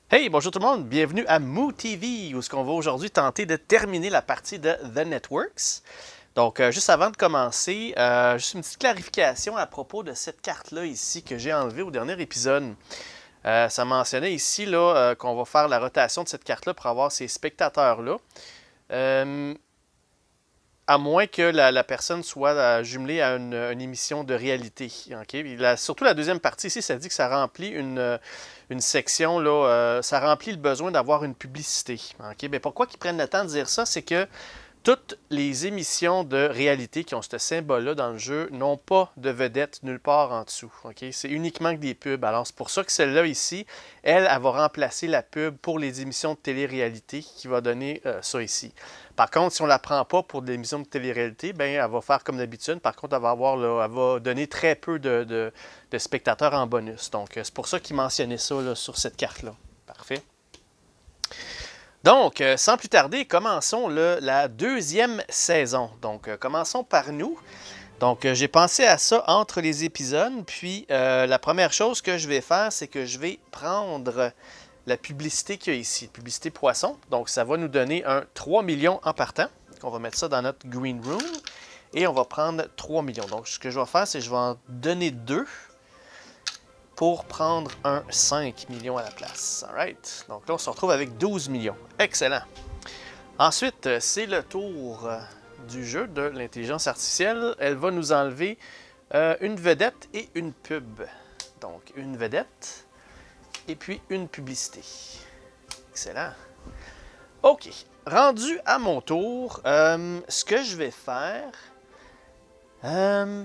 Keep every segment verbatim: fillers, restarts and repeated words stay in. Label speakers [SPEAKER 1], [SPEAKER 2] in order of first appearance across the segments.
[SPEAKER 1] Hey, bonjour tout le monde, bienvenue à Moo T V, où ce qu'on va aujourd'hui tenter de terminer la partie de The Networks. Donc, euh, juste avant de commencer, euh, juste une petite clarification à propos de cette carte-là ici que j'ai enlevée au dernier épisode. Euh, ça mentionnait ici là euh, qu'on va faire la rotation de cette carte-là pour avoir ces spectateurs-là. Euh, à moins que la, la personne soit euh, jumelée à une, une émission de réalité. Okay? La, surtout la deuxième partie ici, ça dit que ça remplit une, une section, là, euh, ça remplit le besoin d'avoir une publicité. Okay? Mais pourquoi ils prennent le temps de dire ça? C'est que toutes les émissions de réalité qui ont ce symbole-là dans le jeu n'ont pas de vedette nulle part en dessous. Okay? C'est uniquement que des pubs. Alors, c'est pour ça que celle-là ici, elle, elle va remplacer la pub pour les émissions de télé-réalité qui va donner euh, ça ici. Par contre, si on ne la prend pas pour des émissions de télé-réalité, ben, elle va faire comme d'habitude. Par contre, elle va, avoir, là, elle va donner très peu de, de, de spectateurs en bonus. Donc, c'est pour ça qu'ils mentionnaient ça là, sur cette carte-là. Parfait. Donc, euh, sans plus tarder, commençons le, la deuxième saison. Donc, euh, commençons par nous. Donc, euh, j'ai pensé à ça entre les épisodes. Puis, euh, la première chose que je vais faire, c'est que je vais prendre la publicité qu'il y a ici, publicité poisson. Donc, ça va nous donner un trois millions en partant. On va mettre ça dans notre green room. Et on va prendre trois millions. Donc, ce que je vais faire, c'est que je vais en donner deux. Pour prendre un cinq millions à la place. Alright. Donc là, on se retrouve avec douze millions. Excellent. Ensuite, c'est le tour du jeu de l'intelligence artificielle. Elle va nous enlever euh, une vedette et une pub. Donc, une vedette et puis une publicité. Excellent. OK. Rendu à mon tour, euh, ce que je vais faire... Euh,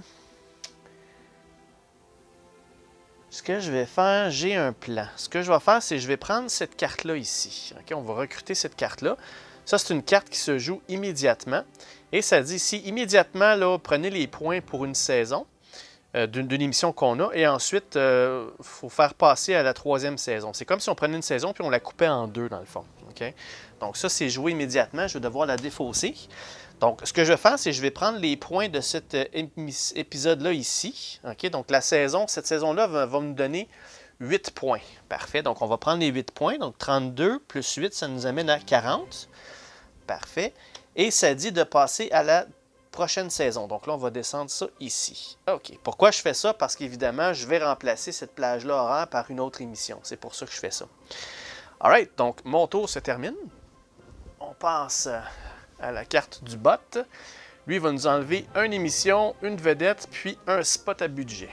[SPEAKER 1] Ce que je vais faire, j'ai un plan. Ce que je vais faire, c'est que je vais prendre cette carte-là ici. Okay, on va recruter cette carte-là. Ça, c'est une carte qui se joue immédiatement. Et ça dit ici, immédiatement, là, prenez les points pour une saison euh, d'une émission qu'on a. Et ensuite, il euh, faut faire passer à la troisième saison. C'est comme si on prenait une saison puis on la coupait en deux, dans le fond. Okay? Donc ça, c'est joué immédiatement. Je vais devoir la défausser. Donc, ce que je vais faire, c'est que je vais prendre les points de cet épisode-là ici. Okay? Donc, la saison, cette saison-là va, va nous donner huit points. Parfait. Donc, on va prendre les huit points. Donc, trente-deux plus huit, ça nous amène à quarante. Parfait. Et ça dit de passer à la prochaine saison. Donc, là, on va descendre ça ici. OK. Pourquoi je fais ça? Parce qu'évidemment, je vais remplacer cette plage-là horaire par une autre émission. C'est pour ça que je fais ça. All right. Donc, mon tour se termine. On passe à la carte du bot. Lui, il va nous enlever une émission, une vedette, puis un spot à budget.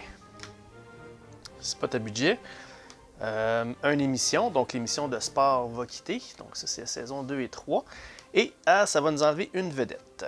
[SPEAKER 1] Spot à budget. Euh, une émission, donc l'émission de sport va quitter. Donc ça, c'est la saison deux et trois. Et ah, ça va nous enlever une vedette.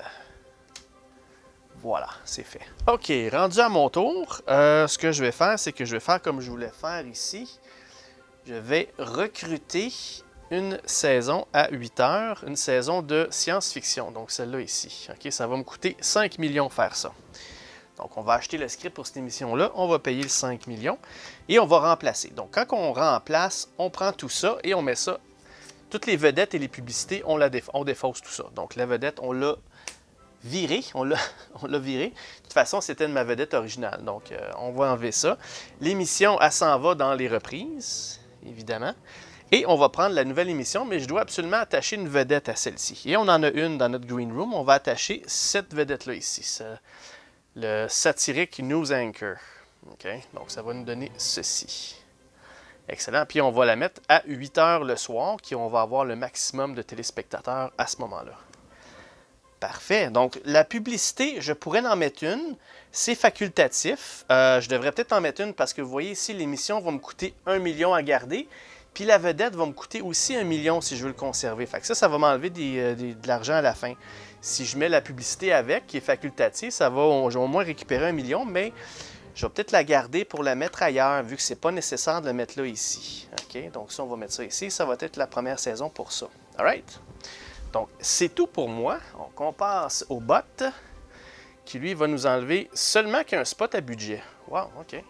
[SPEAKER 1] Voilà, c'est fait. OK, rendu à mon tour, euh, ce que je vais faire, c'est que je vais faire comme je voulais faire ici. Je vais recruter une saison à huit heures, une saison de science-fiction, donc celle-là ici. Okay, ça va me coûter cinq millions faire ça. Donc, on va acheter le script pour cette émission-là, on va payer le cinq millions et on va remplacer. Donc, quand on remplace, on prend tout ça et on met ça, toutes les vedettes et les publicités, on, la défa on défausse tout ça. Donc, la vedette, on l'a viré, on l'a viré. De toute façon, c'était de ma vedette originale, donc euh, on va enlever ça. L'émission, elle s'en va dans les reprises, évidemment. Et on va prendre la nouvelle émission, mais je dois absolument attacher une vedette à celle-ci. Et on en a une dans notre green room. On va attacher cette vedette-là ici. Le satirique News Anchor. Okay? Donc, ça va nous donner ceci. Excellent. Puis, on va la mettre à huit heures le soir, qui on va avoir le maximum de téléspectateurs à ce moment-là. Parfait. Donc, la publicité, je pourrais en mettre une. C'est facultatif. Euh, je devrais peut-être en mettre une parce que vous voyez ici, l'émission va me coûter un million à garder. Puis la vedette va me coûter aussi un million si je veux le conserver. Fait que ça, ça va m'enlever des, des, de l'argent à la fin. Si je mets la publicité avec, qui est facultative, ça va, on, je vais au moins récupérer un million, mais je vais peut-être la garder pour la mettre ailleurs, vu que ce n'est pas nécessaire de la mettre là, ici. OK? Donc ça, on va mettre ça ici. Ça va être la première saison pour ça. All right? Donc, c'est tout pour moi. Donc, on passe au bot, qui lui va nous enlever seulement qu'un spot à budget. Wow, OK.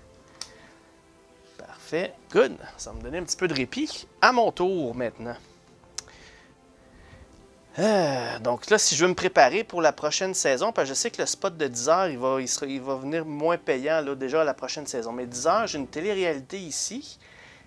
[SPEAKER 1] Parfait. Good. Ça va me donner un petit peu de répit. À mon tour maintenant. Euh, donc là, si je veux me préparer pour la prochaine saison, parce que je sais que le spot de dix heures, il va, il sera, il va venir moins payant là, déjà à la prochaine saison. Mais dix heures, j'ai une télé-réalité ici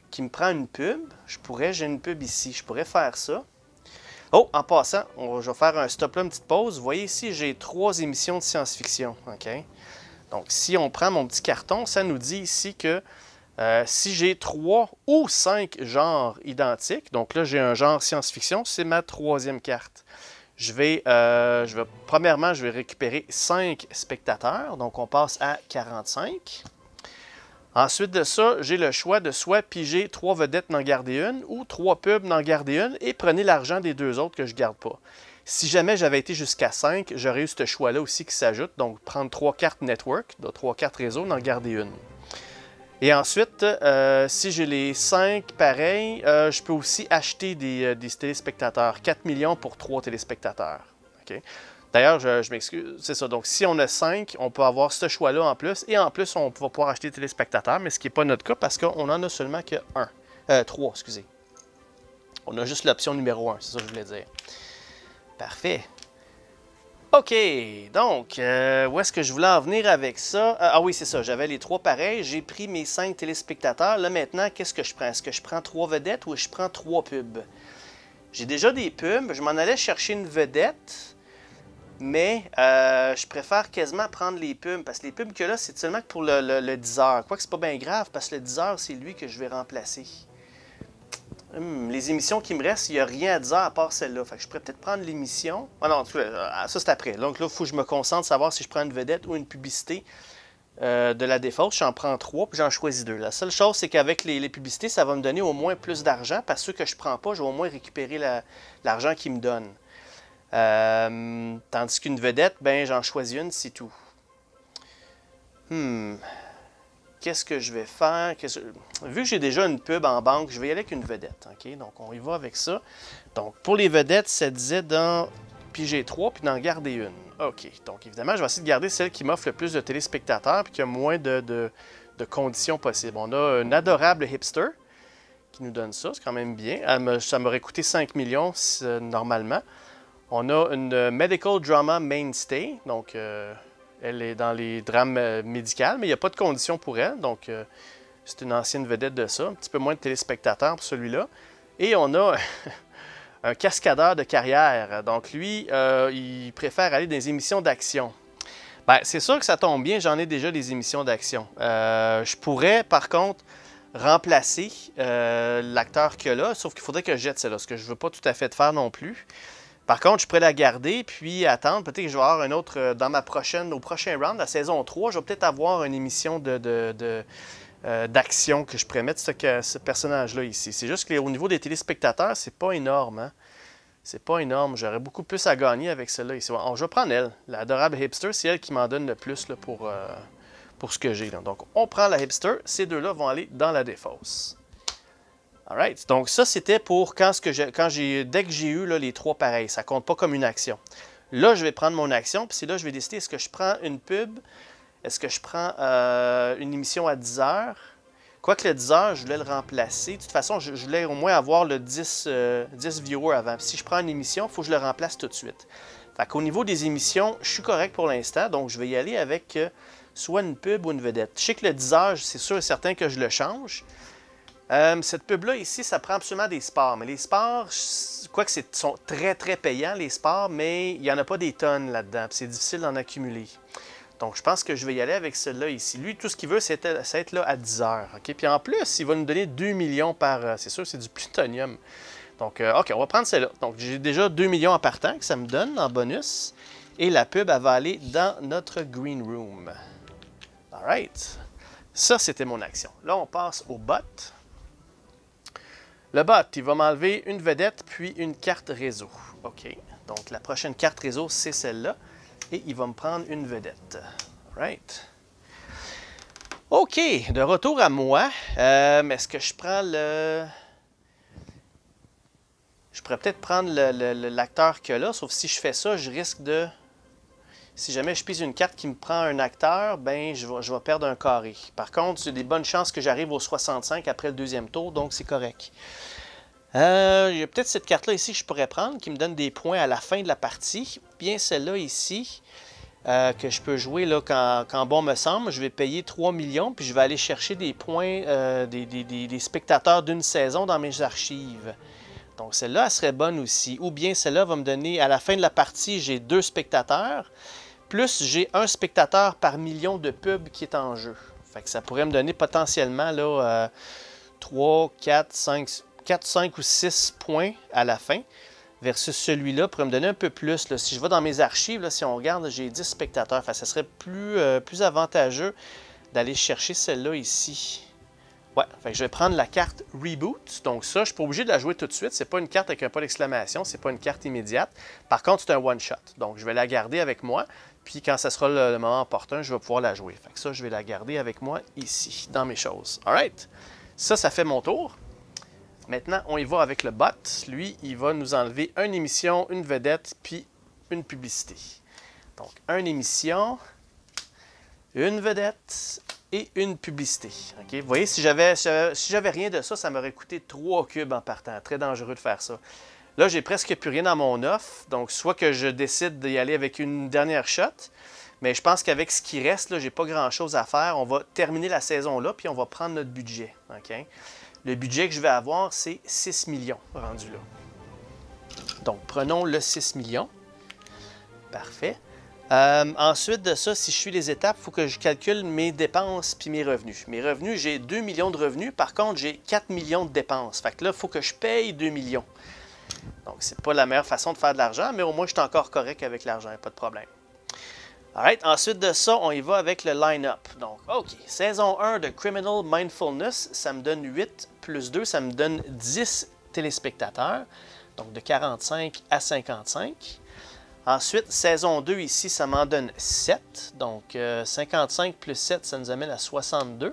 [SPEAKER 1] qui me prend une pub. Je pourrais, j'ai une pub ici, je pourrais faire ça. Oh, en passant, on, je vais faire un stop là, une petite pause. Vous voyez ici, j'ai trois émissions de science-fiction. OK? Donc, si on prend mon petit carton, ça nous dit ici que euh, si j'ai trois ou cinq genres identiques, donc là, j'ai un genre science-fiction, c'est ma troisième carte. Je vais, euh, je vais, premièrement, je vais récupérer cinq spectateurs, donc on passe à quarante-cinq. Ensuite de ça, j'ai le choix de soit piger trois vedettes n'en garder une ou trois pubs n'en garder une et prenez l'argent des deux autres que je ne garde pas. Si jamais j'avais été jusqu'à cinq, j'aurais eu ce choix-là aussi qui s'ajoute, donc prendre trois cartes network, donc trois cartes réseau, n'en garder une. Et ensuite, euh, si j'ai les cinq pareils, euh, je peux aussi acheter des, euh, des téléspectateurs. quatre millions pour trois téléspectateurs. Okay? D'ailleurs, je, je m'excuse, c'est ça. Donc, si on a cinq, on peut avoir ce choix-là en plus. Et en plus, on va pouvoir acheter des téléspectateurs, mais ce qui n'est pas notre cas parce qu'on n'en a seulement que un. Euh, trois, excusez. On a juste l'option numéro un, c'est ça que je voulais dire. Parfait. OK, donc, euh, où est-ce que je voulais en venir avec ça? Ah, ah oui, c'est ça, j'avais les trois pareils. J'ai pris mes cinq téléspectateurs. Là, maintenant, qu'est-ce que je prends? Est-ce que je prends trois vedettes ou je prends trois pubs? J'ai déjà des pubs. Je m'en allais chercher une vedette. Mais euh, je préfère quasiment prendre les pubs, parce que les pubs que là, c'est seulement pour le, le, le dix heures. Quoique c'est pas bien grave, parce que le dix heures, c'est lui que je vais remplacer. Hum, les émissions qui me restent, il n'y a rien à dix heures à part celle-là. Fait que je pourrais peut-être prendre l'émission. Ah non, ça c'est après. Donc là, il faut que je me concentre, savoir si je prends une vedette ou une publicité euh, de la défausse. J'en prends trois, puis j'en choisis deux. La seule chose, c'est qu'avec les, les publicités, ça va me donner au moins plus d'argent, parce que ceux que je ne prends pas, je vais au moins récupérer l'argent qu'ils me donnent. Euh, tandis qu'une vedette, ben j'en choisis une, c'est tout. Hmm. Qu'est-ce que je vais faire? Que... Vu que j'ai déjà une pub en banque, je vais y aller avec une vedette. Okay? Donc, on y va avec ça. Donc, pour les vedettes, ça disait d'en piger trois puis d'en garder une. OK. Donc, évidemment, je vais essayer de garder celle qui m'offre le plus de téléspectateurs puis qui a moins de, de, de conditions possibles. On a un adorable hipster qui nous donne ça. C'est quand même bien. Me, ça m'aurait coûté cinq millions normalement. On a une Medical Drama Mainstay, donc euh, elle est dans les drames euh, médicales, mais il n'y a pas de condition pour elle, donc euh, c'est une ancienne vedette de ça, un petit peu moins de téléspectateurs pour celui-là. Et on a un cascadeur de carrière, donc lui, euh, il préfère aller dans des émissions d'action. Ben, c'est sûr que ça tombe bien, j'en ai déjà des émissions d'action. Euh, je pourrais, par contre, remplacer euh, l'acteur qu'il y a là, sauf qu'il faudrait que je jette celle-là, ce que je ne veux pas tout à fait faire non plus. Par contre, je pourrais la garder puis attendre. Peut-être que je vais avoir un autre dans ma prochaine, au prochain round, la saison trois. Je vais peut-être avoir une émission de, de, de, euh, d'action que je pourrais mettre ce, ce personnage-là ici. C'est juste qu'au niveau des téléspectateurs, c'est pas énorme. Hein? C'est pas énorme. J'aurais beaucoup plus à gagner avec celle-là ici. Bon, je vais prendre elle. L'adorable hipster, c'est elle qui m'en donne le plus là, pour, euh, pour ce que j'ai. Donc, on prend la hipster. Ces deux-là vont aller dans la défausse. Alright, donc ça c'était pour quand, ce que je, quand j'ai, dès que j'ai eu là, les trois pareils, ça ne compte pas comme une action. Là, je vais prendre mon action, puis c'est là que je vais décider, est-ce que je prends une pub, est-ce que je prends euh, une émission à dix heures. Quoique le dix heures, je voulais le remplacer. De toute façon, je, je voulais au moins avoir le dix, euh, dix viewers avant. Puis si je prends une émission, il faut que je le remplace tout de suite. Fait qu'au niveau des émissions, je suis correct pour l'instant, donc je vais y aller avec euh, soit une pub ou une vedette. Je sais que le dix heures, c'est sûr et certain que je le change. Euh, cette pub-là, ici, ça prend absolument des sports. Mais les sports, quoique c'est sont très, très payants, les sports, mais il n'y en a pas des tonnes là-dedans. C'est difficile d'en accumuler. Donc, je pense que je vais y aller avec celui-là ici. Lui, tout ce qu'il veut, c'est être, être là à dix heures. Okay? Puis en plus, il va nous donner deux millions par... C'est sûr, c'est du plutonium. Donc, euh, OK, on va prendre celle-là. Donc, j'ai déjà deux millions en partant que ça me donne en bonus. Et la pub, elle va aller dans notre green room. All right. Ça, c'était mon action. Là, on passe au bot. Le bot, il va m'enlever une vedette puis une carte réseau. OK. Donc, la prochaine carte réseau, c'est celle-là. Et il va me prendre une vedette. All right. OK. De retour à moi. Euh, Est-ce que je prends le... Je pourrais peut-être prendre l'acteur qu'il y a là, sauf si je fais ça, je risque de... Si jamais je pise une carte qui me prend un acteur, ben je vais, je vais perdre un carré. Par contre, j'ai des bonnes chances que j'arrive au soixante-cinq après le deuxième tour, donc c'est correct. Euh, il y a peut-être cette carte-là ici que je pourrais prendre, qui me donne des points à la fin de la partie. Bien celle-là ici, euh, que je peux jouer là, quand, quand bon me semble. Je vais payer trois millions, puis je vais aller chercher des points, euh, des, des, des, des spectateurs d'une saison dans mes archives. Donc celle-là, elle serait bonne aussi. Ou bien celle-là va me donner, à la fin de la partie, j'ai deux spectateurs, plus j'ai un spectateur par million de pubs qui est en jeu. Fait que ça pourrait me donner potentiellement là, euh, trois, quatre, cinq, quatre, cinq ou six points à la fin. Versus celui-là pourrait me donner un peu plus. Là. Si je vais dans mes archives, là, si on regarde, j'ai dix spectateurs. Enfin, ça serait plus, euh, plus avantageux d'aller chercher celle-là ici. Ouais, fait que je vais prendre la carte Reboot. Donc ça, je ne suis pas obligé de la jouer tout de suite. Ce n'est pas une carte avec un point d'exclamation. Ce n'est pas une carte immédiate. Par contre, c'est un one-shot. Donc, je vais la garder avec moi. Puis quand ce sera le, le moment opportun, je vais pouvoir la jouer. Fait que ça, je vais la garder avec moi ici, dans mes choses. All right? Ça, ça fait mon tour. Maintenant, on y va avec le bot. Lui, il va nous enlever une émission, une vedette, puis une publicité. Donc, une émission, une vedette et une publicité. Okay? Vous voyez, si j'avais si j'avais rien de ça, ça m'aurait coûté trois cubes en partant. Très dangereux de faire ça. Là, j'ai presque plus rien dans mon offre. Donc, soit que je décide d'y aller avec une dernière shot, mais je pense qu'avec ce qui reste, là, j'ai pas grand-chose à faire. On va terminer la saison là, puis on va prendre notre budget. Okay? Le budget que je vais avoir, c'est six millions rendu là. Donc, prenons le six millions. Parfait. Euh, ensuite de ça, si je suis les étapes, il faut que je calcule mes dépenses puis mes revenus. Mes revenus, j'ai deux millions de revenus. Par contre, j'ai quatre millions de dépenses. Fait que là, il faut que je paye deux millions. Donc, c'est pas la meilleure façon de faire de l'argent, mais au moins, je suis encore correct avec l'argent. Pas de problème. Alright, ensuite de ça, on y va avec le line-up. Donc, OK, saison un de Criminal Mindfulness, ça me donne huit plus deux, ça me donne dix téléspectateurs, donc de quarante-cinq à cinquante-cinq. Ensuite, saison deux ici, ça m'en donne sept, donc euh, cinquante-cinq plus sept, ça nous amène à soixante-deux.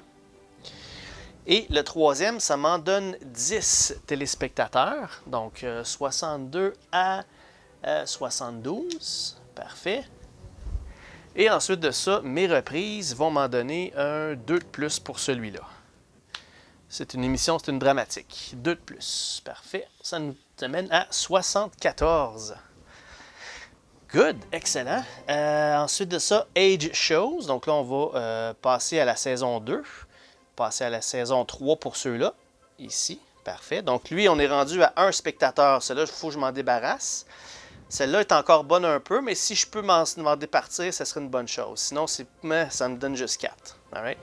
[SPEAKER 1] Et le troisième, ça m'en donne dix téléspectateurs, donc euh, soixante-deux à euh, soixante-douze, parfait. Et ensuite de ça, mes reprises vont m'en donner un deux de plus pour celui-là. C'est une émission, c'est une dramatique. deux de plus. Parfait. Ça nous amène à soixante-quatorze. Good. Excellent. Euh, ensuite de ça, Age Shows. Donc là, on va euh, passer à la saison deux. Passer à la saison trois pour ceux-là. Ici. Parfait. Donc lui, on est rendu à un spectateur. Celui-là, il faut que je m'en débarrasse. Celle-là est encore bonne un peu, mais si je peux m'en départir, ça serait une bonne chose. Sinon, ça me donne juste quatre. Alright?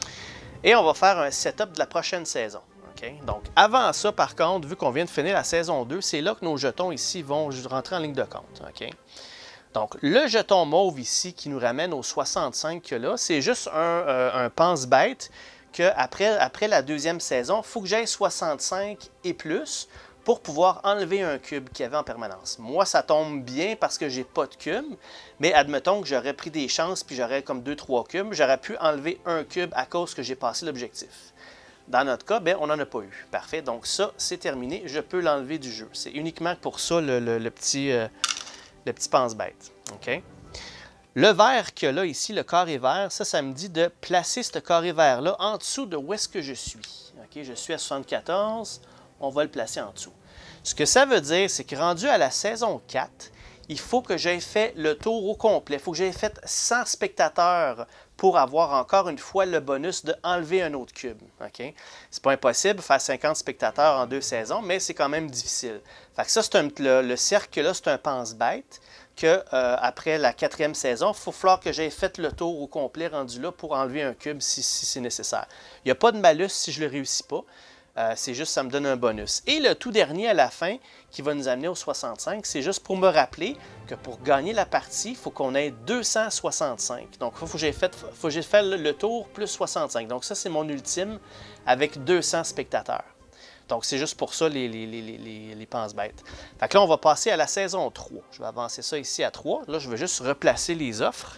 [SPEAKER 1] Et on va faire un setup de la prochaine saison. Okay? Donc, avant ça, par contre, vu qu'on vient de finir la saison deux, c'est là que nos jetons ici vont rentrer en ligne de compte. Okay? Donc, le jeton mauve ici qui nous ramène au soixante-cinq que là, c'est juste un, euh, un pense-bête qu'après après la deuxième saison, il faut que j'aille soixante-cinq et plus pour pouvoir enlever un cube qu'il y avait en permanence. Moi, ça tombe bien parce que j'ai pas de cube, mais admettons que j'aurais pris des chances puis j'aurais comme deux trois cubes, j'aurais pu enlever un cube à cause que j'ai passé l'objectif. Dans notre cas, ben, on n'en a pas eu. Parfait, donc ça, c'est terminé. Je peux l'enlever du jeu. C'est uniquement pour ça le, le, le petit, euh, le petit pense-bête. Okay? Le vert qu'il y a là, ici, le carré vert, ça, ça me dit de placer ce carré vert-là en dessous de où est-ce que je suis. Okay? Je suis à soixante-quatorze. On va le placer en dessous. Ce que ça veut dire, c'est que rendu à la saison quatre, il faut que j'aie fait le tour au complet. Il faut que j'aie fait cent spectateurs pour avoir encore une fois le bonus de enlever un autre cube. Okay? C'est pas impossible de faire cinquante spectateurs en deux saisons, mais c'est quand même difficile. Fait que ça, c'est un, le, le cercle-là, c'est un pense-bête que euh, après la quatrième saison, il faut falloir que j'aie fait le tour au complet rendu là pour enlever un cube si, si c'est nécessaire. Il n'y a pas de malus si je ne le réussis pas. Euh, c'est juste, ça me donne un bonus. Et le tout dernier à la fin, qui va nous amener au soixante-cinq, c'est juste pour me rappeler que pour gagner la partie, il faut qu'on ait deux cent soixante-cinq. Donc, il faut que j'ai fait, faut que j'ai fait le tour plus soixante-cinq. Donc, ça, c'est mon ultime avec deux cents spectateurs. Donc, c'est juste pour ça les, les, les, les, les pense-bêtes. Fait que là, on va passer à la saison trois. Je vais avancer ça ici à trois. Là, je vais juste replacer les offres.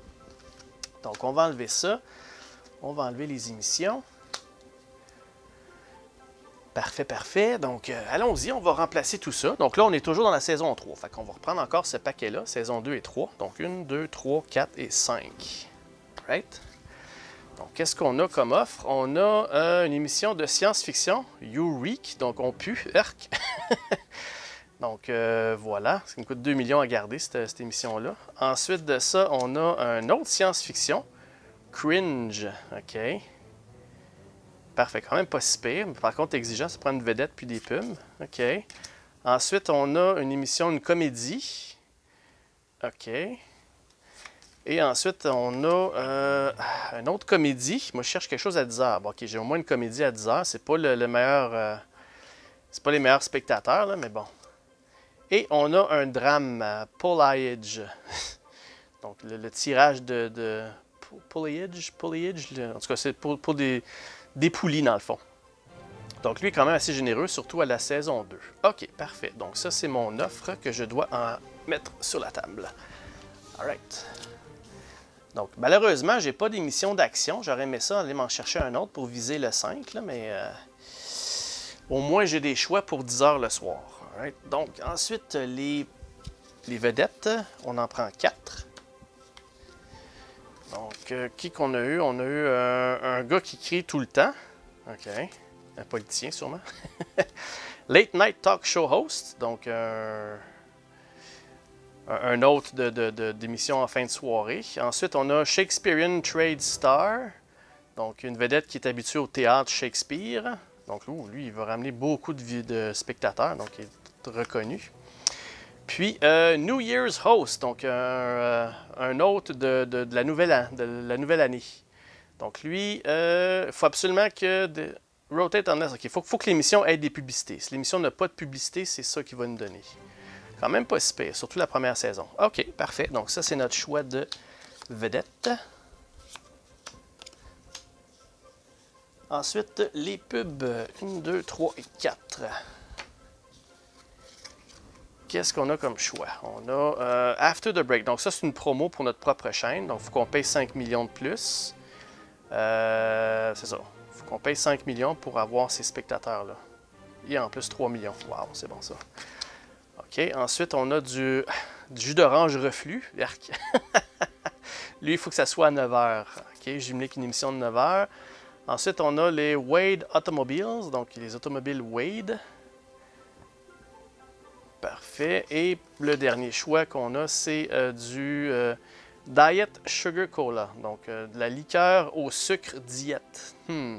[SPEAKER 1] Donc, on va enlever ça. On va enlever les émissions. Parfait, parfait. Donc, euh, allons-y, on va remplacer tout ça. Donc là, on est toujours dans la saison trois. Fait qu'on va reprendre encore ce paquet-là, saison deux et trois. Donc, un, deux, trois, quatre et cinq. Right? Donc, qu'est-ce qu'on a comme offre? On a euh, une émission de science-fiction, Eureka. Donc, on pue, erc. Donc euh, voilà, ça me coûte deux millions à garder cette, cette émission-là. Ensuite de ça, on a un autre science-fiction, Cringe. OK. Parfait, quand même pas si pire. Par contre, exigeant, ça prend une vedette puis des pubs. OK. Ensuite, on a une émission, une comédie. OK. Et ensuite, on a euh, une autre comédie. Moi, je cherche quelque chose à dix heures. Bon, OK, j'ai au moins une comédie à dix heures. C'est pas le, le meilleur... Euh, c'est pas les meilleurs spectateurs, là, mais bon. Et on a un drame, uh, Pullage. Donc, le, le tirage de... de Pullage, Pullage, en tout cas, c'est pour, pour des, des poulies, dans le fond. Donc, lui est quand même assez généreux, surtout à la saison deux. OK, parfait. Donc, ça, c'est mon offre que je dois en mettre sur la table. All right. Donc, malheureusement, j'ai pas d'émission d'action. J'aurais aimé ça aller m'en chercher un autre pour viser le cinq, là, mais euh, au moins, j'ai des choix pour dix heures le soir. All right. Donc, ensuite, les, les vedettes, on en prend quatre. Donc, euh, qui qu'on a eu? On a eu euh, un gars qui crie tout le temps. OK. Un politicien, sûrement. Late Night Talk Show Host. Donc, euh, un autre de, de, de, d'émission en fin de soirée. Ensuite, on a Shakespearean Trade Star. Donc, une vedette qui est habituée au théâtre Shakespeare. Donc, lui, il va ramener beaucoup de, de spectateurs. Donc, il est reconnu. Puis, euh, New Year's Host, donc euh, un autre de, de, de, la nouvelle, de la nouvelle année. Donc, lui, il euh, faut absolument que... De, rotate on this. OK, il faut, faut que l'émission ait des publicités. Si l'émission n'a pas de publicité, c'est ça qu'il va nous donner. Quand même pas si pire, surtout la première saison. OK, parfait. Donc, ça, c'est notre choix de vedette. Ensuite, les pubs un, deux, trois et quatre. Qu'est-ce qu'on a comme choix? On a euh, After the Break. Donc ça, c'est une promo pour notre propre chaîne. Donc, il faut qu'on paye cinq millions de plus. Euh, c'est ça. Il faut qu'on paye cinq millions pour avoir ces spectateurs-là. Et en plus, trois millions. Wow, c'est bon ça. OK. Ensuite, on a du, du jus d'orange reflux. Lui, il faut que ça soit à neuf heures. OK. J'ai mis une émission de neuf heures. Ensuite, on a les Wade Automobiles. Donc, les automobiles Wade. Parfait. Et le dernier choix qu'on a, c'est euh, du euh, Diet Sugar Cola. Donc, euh, de la liqueur au sucre diète. Hmm.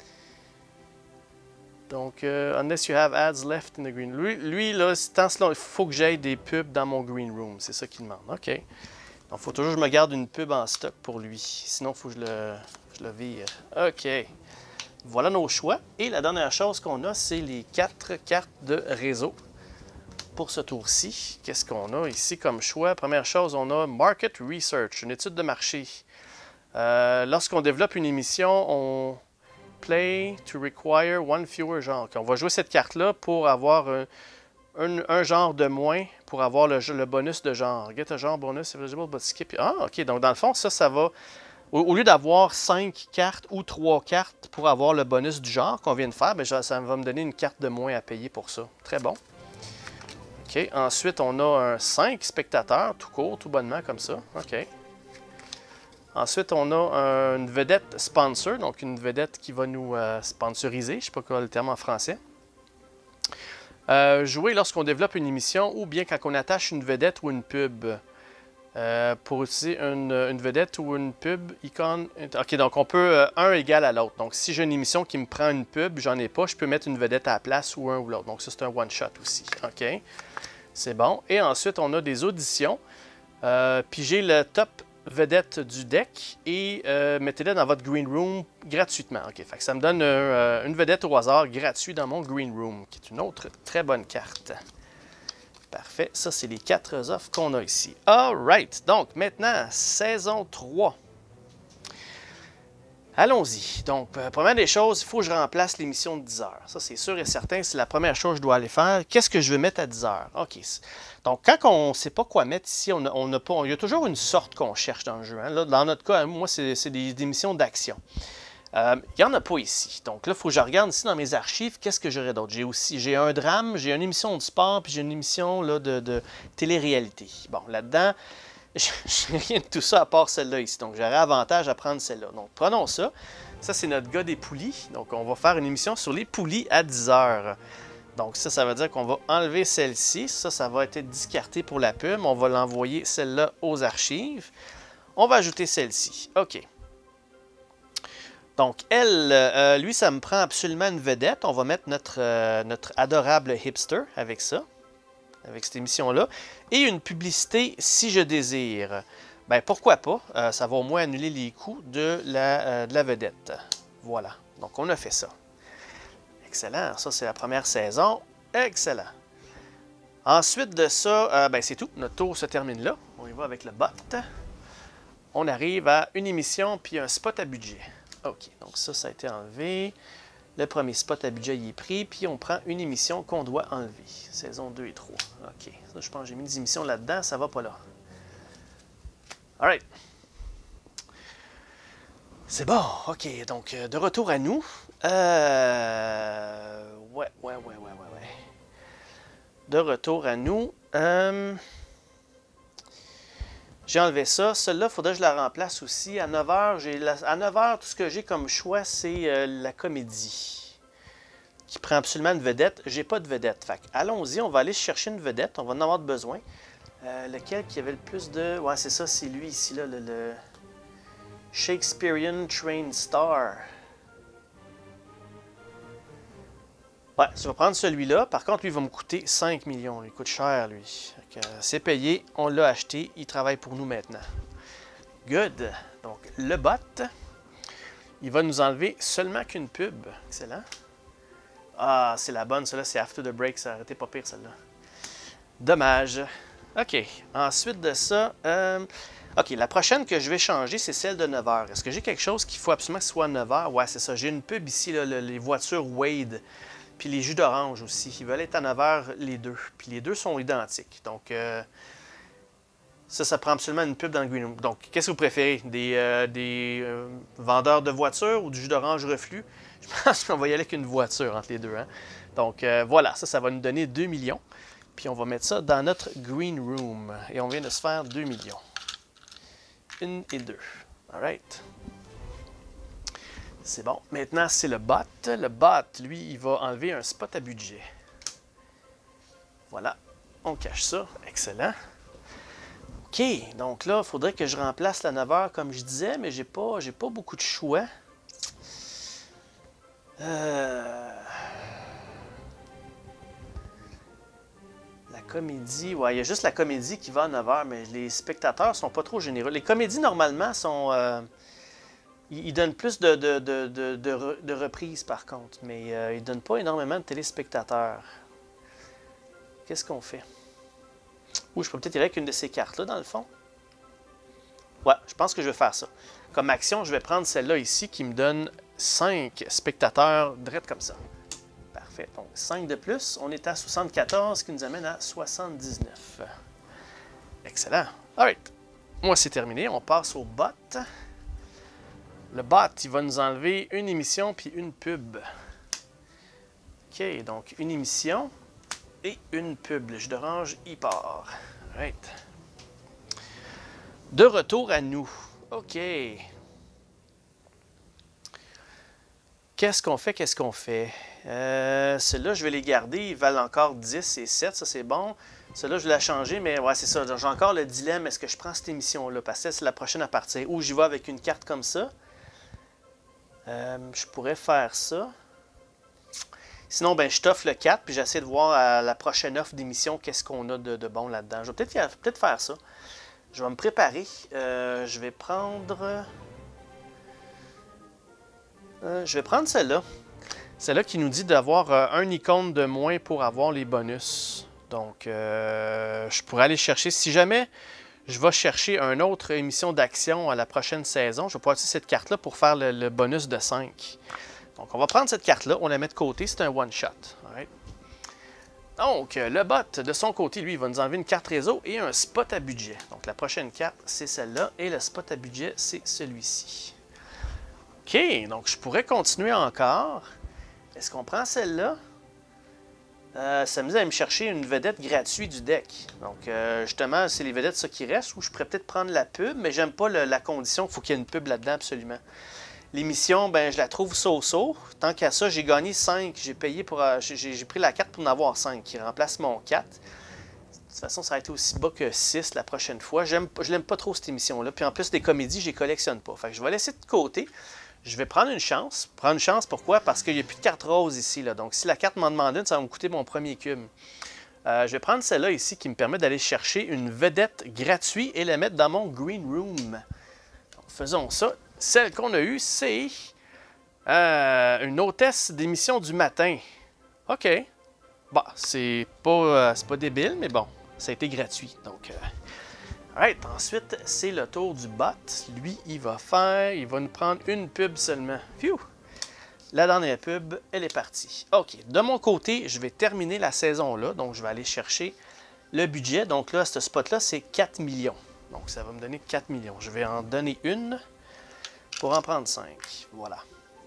[SPEAKER 1] Donc, euh, unless you have ads left in the green room. Lui, lui là, tant cela, il faut que j'aille des pubs dans mon green room. C'est ça qu'il demande. OK. Donc, il faut toujours que je me garde une pub en stock pour lui. Sinon, il faut que je le, je le vire. OK. Voilà nos choix. Et la dernière chose qu'on a, c'est les quatre cartes de réseau. Pour ce tour-ci, qu'est-ce qu'on a ici comme choix? Première chose, on a Market Research, une étude de marché. Euh, Lorsqu'on développe une émission, on play to require one fewer genre. On va jouer cette carte-là pour avoir un, un, un genre de moins, pour avoir le, le bonus de genre. Get a genre bonus, eligible but skip. Ah, OK. Donc, dans le fond, ça, ça va... Au, au lieu d'avoir cinq cartes ou trois cartes pour avoir le bonus du genre qu'on vient de faire, bien, ça va me donner une carte de moins à payer pour ça. Très bon. OK. Ensuite, on a un cinq spectateurs, tout court, tout bonnement, comme ça. OK. Ensuite, on a un, une vedette sponsor, donc une vedette qui va nous euh, sponsoriser. Je ne sais pas quoi le terme en français. Euh, jouer lorsqu'on développe une émission ou bien quand on attache une vedette ou une pub. Euh, pour utiliser une, une vedette ou une pub, icône... OK, donc on peut euh, un égal à l'autre. Donc, si j'ai une émission qui me prend une pub, j'en ai pas, je peux mettre une vedette à la place ou un ou l'autre. Donc, ça, c'est un one-shot aussi. OK, c'est bon. Et ensuite, on a des auditions. Euh, pigez le top vedette du deck et euh, mettez-le dans votre green room gratuitement. OK, fait que ça me donne euh, une vedette au hasard gratuit dans mon green room, qui est une autre très bonne carte. Parfait. Ça, c'est les quatre offres qu'on a ici. All right. Donc, maintenant, saison trois. Allons-y. Donc, euh, première des choses, il faut que je remplace l'émission de dix heures. Ça, c'est sûr et certain. C'est la première chose que je dois aller faire. Qu'est-ce que je veux mettre à dix heures? OK. Donc, quand on ne sait pas quoi mettre ici, on a, on a pas, il y a toujours une sorte qu'on cherche dans le jeu. Hein. Là, dans notre cas, moi, c'est des, des missions d'action. Euh, il n'y en a pas ici. Donc là, il faut que je regarde ici dans mes archives, qu'est-ce que j'aurais d'autre? J'ai aussi j'ai un drame, j'ai une émission de sport, puis j'ai une émission là, de, de télé-réalité. Bon, là-dedans, j'ai rien de tout ça à part celle-là ici. Donc, j'aurais avantage à prendre celle-là. Donc, prenons ça. Ça, c'est notre gars des poulies. Donc, on va faire une émission sur les poulies à dix heures. Donc ça, ça veut dire qu'on va enlever celle-ci. Ça, ça va être discarté pour la pub. On va l'envoyer celle-là aux archives. On va ajouter celle-ci. OK. Donc, elle, euh, lui, ça me prend absolument une vedette. On va mettre notre, euh, notre adorable hipster avec ça, avec cette émission-là. Et une publicité, si je désire. Ben, pourquoi pas? Euh, ça va au moins annuler les coûts de la, euh, de la vedette. Voilà. Donc, on a fait ça. Excellent. Ça, c'est la première saison. Excellent. Ensuite de ça, euh, ben, c'est tout. Notre tour se termine là. On y va avec le bot. On arrive à une émission puis un spot à budget. OK, donc ça, ça a été enlevé. Le premier spot à budget il est pris, puis on prend une émission qu'on doit enlever. Saison deux et trois. OK, ça, je pense que j'ai mis des émissions là-dedans, ça va pas là. All right. C'est bon, OK, donc de retour à nous. Euh... Ouais, ouais, ouais, ouais, ouais, ouais. De retour à nous. Euh... J'ai enlevé ça. Celle-là, il faudrait que je la remplace aussi. À neuf heures, la... à neuf heures, tout ce que j'ai comme choix, c'est euh, la comédie. Qui prend absolument une vedette. J'ai pas de vedette. Fait allons-y, on va aller chercher une vedette. On va en avoir besoin. Euh, lequel qui avait le plus de... Ouais, c'est ça, c'est lui ici, là, le, le... Shakespearean Train Star. Ouais, je vais prendre celui-là. Par contre, lui, il va me coûter cinq millions. Il coûte cher, lui. C'est payé. On l'a acheté. Il travaille pour nous maintenant. Good. Donc, le bot, il va nous enlever seulement qu'une pub. Excellent. Ah, c'est la bonne. Celle-là, c'est After the Break. Ça a arrêté pas pire, celle-là. Dommage. OK. Ensuite de ça... Euh... OK, la prochaine que je vais changer, c'est celle de neuf heures. Est-ce que j'ai quelque chose qu'il faut absolument que ce soit à neuf heures? Ouais, c'est ça. J'ai une pub ici, là, les voitures Wade. Puis les jus d'orange aussi. Ils veulent être à neuf heures les deux. Puis les deux sont identiques. Donc, euh, ça, ça prend absolument une pub dans le green room. Donc, qu'est-ce que vous préférez? Des, euh, des euh, vendeurs de voitures ou du jus d'orange reflux? Je pense qu'on va y aller avec une voiture entre les deux. Hein? Donc, euh, voilà. Ça, ça va nous donner deux millions. Puis, on va mettre ça dans notre green room. Et on vient de se faire deux millions. Une et deux. All right. C'est bon. Maintenant, c'est le bot. Le bot, lui, il va enlever un spot à budget. Voilà. On cache ça. Excellent. OK. Donc là, il faudrait que je remplace la neuf heures comme je disais, mais j'ai pas, j'ai pas beaucoup de choix. Euh... La comédie. Ouais, il y a juste la comédie qui va à neuf heures, mais les spectateurs sont pas trop généreux. Les comédies, normalement, sont... Euh... Ils donnent plus de, de, de, de, de, de reprises, par contre, mais euh, ils ne donnent pas énormément de téléspectateurs. Qu'est-ce qu'on fait? Ou je peux peut-être y aller avec une de ces cartes-là, dans le fond. Ouais, je pense que je vais faire ça. Comme action, je vais prendre celle-là ici, qui me donne cinq spectateurs, direct comme ça. Parfait. Donc, cinq de plus. On est à soixante-quatorze, ce qui nous amène à soixante-dix-neuf. Excellent. All right. Moi, c'est terminé. On passe au bot. Le bot, il va nous enlever une émission puis une pub. OK, donc une émission et une pub. Le jus d'orange, il part. Right. De retour à nous. OK. Qu'est-ce qu'on fait? Qu'est-ce qu'on fait? Euh, Ceux-là, je vais les garder. Ils valent encore dix et sept. Ça, c'est bon. Celle-là, je vais la changer, mais ouais, c'est ça. J'ai encore le dilemme. Est-ce que je prends cette émission-là? Parce que c'est la prochaine à partir. Ou j'y vais avec une carte comme ça. Euh, je pourrais faire ça. Sinon, ben, je t'offre le quatre, puis j'essaie de voir à la prochaine offre d'émission qu'est-ce qu'on a de, de bon là-dedans. Je vais peut-être peut faire ça. Je vais me préparer. Euh, je vais prendre... Euh, je vais prendre celle-là. Celle-là qui nous dit d'avoir euh, un icône de moins pour avoir les bonus. Donc, euh, je pourrais aller chercher. Si jamais je vais chercher une autre émission d'action à la prochaine saison, je vais pouvoir utiliser cette carte-là pour faire le, le bonus de cinq. Donc, on va prendre cette carte-là, on la met de côté, c'est un one-shot. Right. Donc, le bot, de son côté, lui, il va nous enlever une carte réseau et un spot à budget. Donc, la prochaine carte, c'est celle-là, et le spot à budget, c'est celui-ci. OK, donc je pourrais continuer encore. Est-ce qu'on prend celle-là? Euh, ça me dit à me chercher une vedette gratuite du deck. Donc, euh, justement, c'est les vedettes ça qui restent, ou je pourrais peut-être prendre la pub, mais j'aime pas le, la condition qu'il faut qu'il y ait une pub là-dedans absolument. L'émission, ben, je la trouve so-so. Tant qu'à ça, j'ai gagné cinq. J'ai payé pour. Euh, j'ai pris la carte pour en avoir cinq, qui remplace mon quatre. De toute façon, ça a été aussi bas que six la prochaine fois. J'aime, je l'aime pas trop, cette émission-là. Puis en plus, des comédies, je les collectionne pas. Fait que je vais laisser de côté. Je vais prendre une chance. Prendre une chance, pourquoi? Parce qu'il n'y a plus de carte rose ici. Là. Donc, si la carte m'en demande une, ça va me coûter mon premier cube. Euh, je vais prendre celle-là ici qui me permet d'aller chercher une vedette gratuite et la mettre dans mon green room. Donc, faisons ça. Celle qu'on a eue, c'est euh, une hôtesse d'émission du matin. OK. Bon, c'est pas, euh, c'est pas débile, mais bon, ça a été gratuit. Donc, euh... alright. Ensuite, c'est le tour du bot. Lui, il va faire, il va nous prendre une pub seulement. Phew! La dernière pub, elle est partie. OK. De mon côté, je vais terminer la saison là. Donc, je vais aller chercher le budget. Donc là, ce spot-là, c'est quatre millions. Donc, ça va me donner quatre millions. Je vais en donner une pour en prendre cinq. Voilà.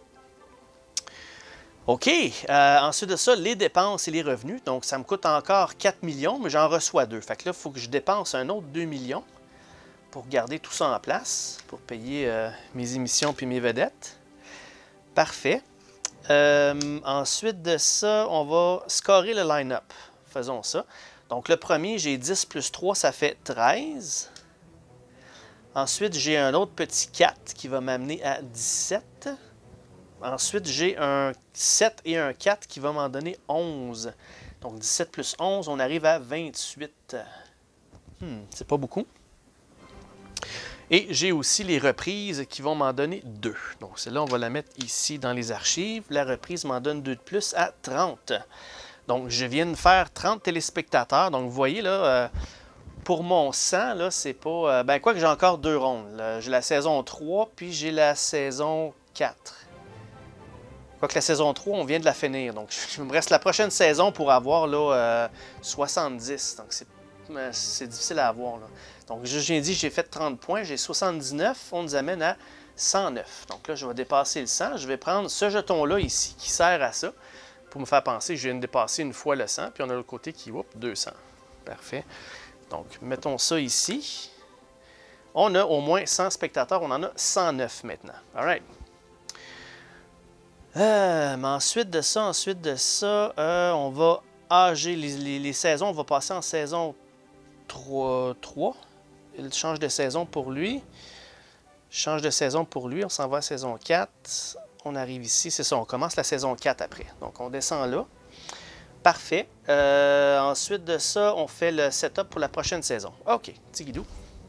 [SPEAKER 1] OK. Euh, ensuite de ça, les dépenses et les revenus. Donc, ça me coûte encore quatre millions, mais j'en reçois deux. Fait que là, il faut que je dépense un autre deux millions pour garder tout ça en place, pour payer euh, mes émissions puis mes vedettes. Parfait. Euh, ensuite de ça, on va scorer le line-up. Faisons ça. Donc, le premier, j'ai dix plus trois, ça fait treize. Ensuite, j'ai un autre petit quatre qui va m'amener à dix-sept. Ensuite, j'ai un sept et un quatre qui va m'en donner onze. Donc, dix-sept plus onze, on arrive à vingt-huit. Hmm, c'est pas beaucoup. Et j'ai aussi les reprises qui vont m'en donner deux. Donc, celle-là, on va la mettre ici dans les archives. La reprise m'en donne deux de plus à trente. Donc, je viens de faire trente téléspectateurs. Donc, vous voyez, là, euh, pour mon cent, là, c'est pas... Euh, ben, quoi que j'ai encore deux rondes. J'ai la saison trois, puis j'ai la saison quatre. Quoique la saison trois, on vient de la finir. Donc, il me reste la prochaine saison pour avoir là, euh, soixante-dix. Donc, c'est difficile à avoir. Là. Donc, je viens dit, j'ai fait trente points. J'ai soixante-dix-neuf. On nous amène à cent neuf. Donc là, je vais dépasser le cent. Je vais prendre ce jeton-là ici qui sert à ça pour me faire penser que je viens de dépasser une fois le cent. Puis on a l'autre côté qui, oups, deux cents. Parfait. Donc, mettons ça ici. On a au moins cent spectateurs. On en a cent neuf maintenant. All right. Euh, mais ensuite de ça, ensuite de ça, euh, on va âger les, les, les saisons. On va passer en saison trois. Il change de saison pour lui. Change de saison pour lui. On s'en va à saison quatre. On arrive ici. C'est ça, on commence la saison quatre après. Donc, on descend là. Parfait. Euh, ensuite de ça, on fait le setup pour la prochaine saison. OK, tigidou.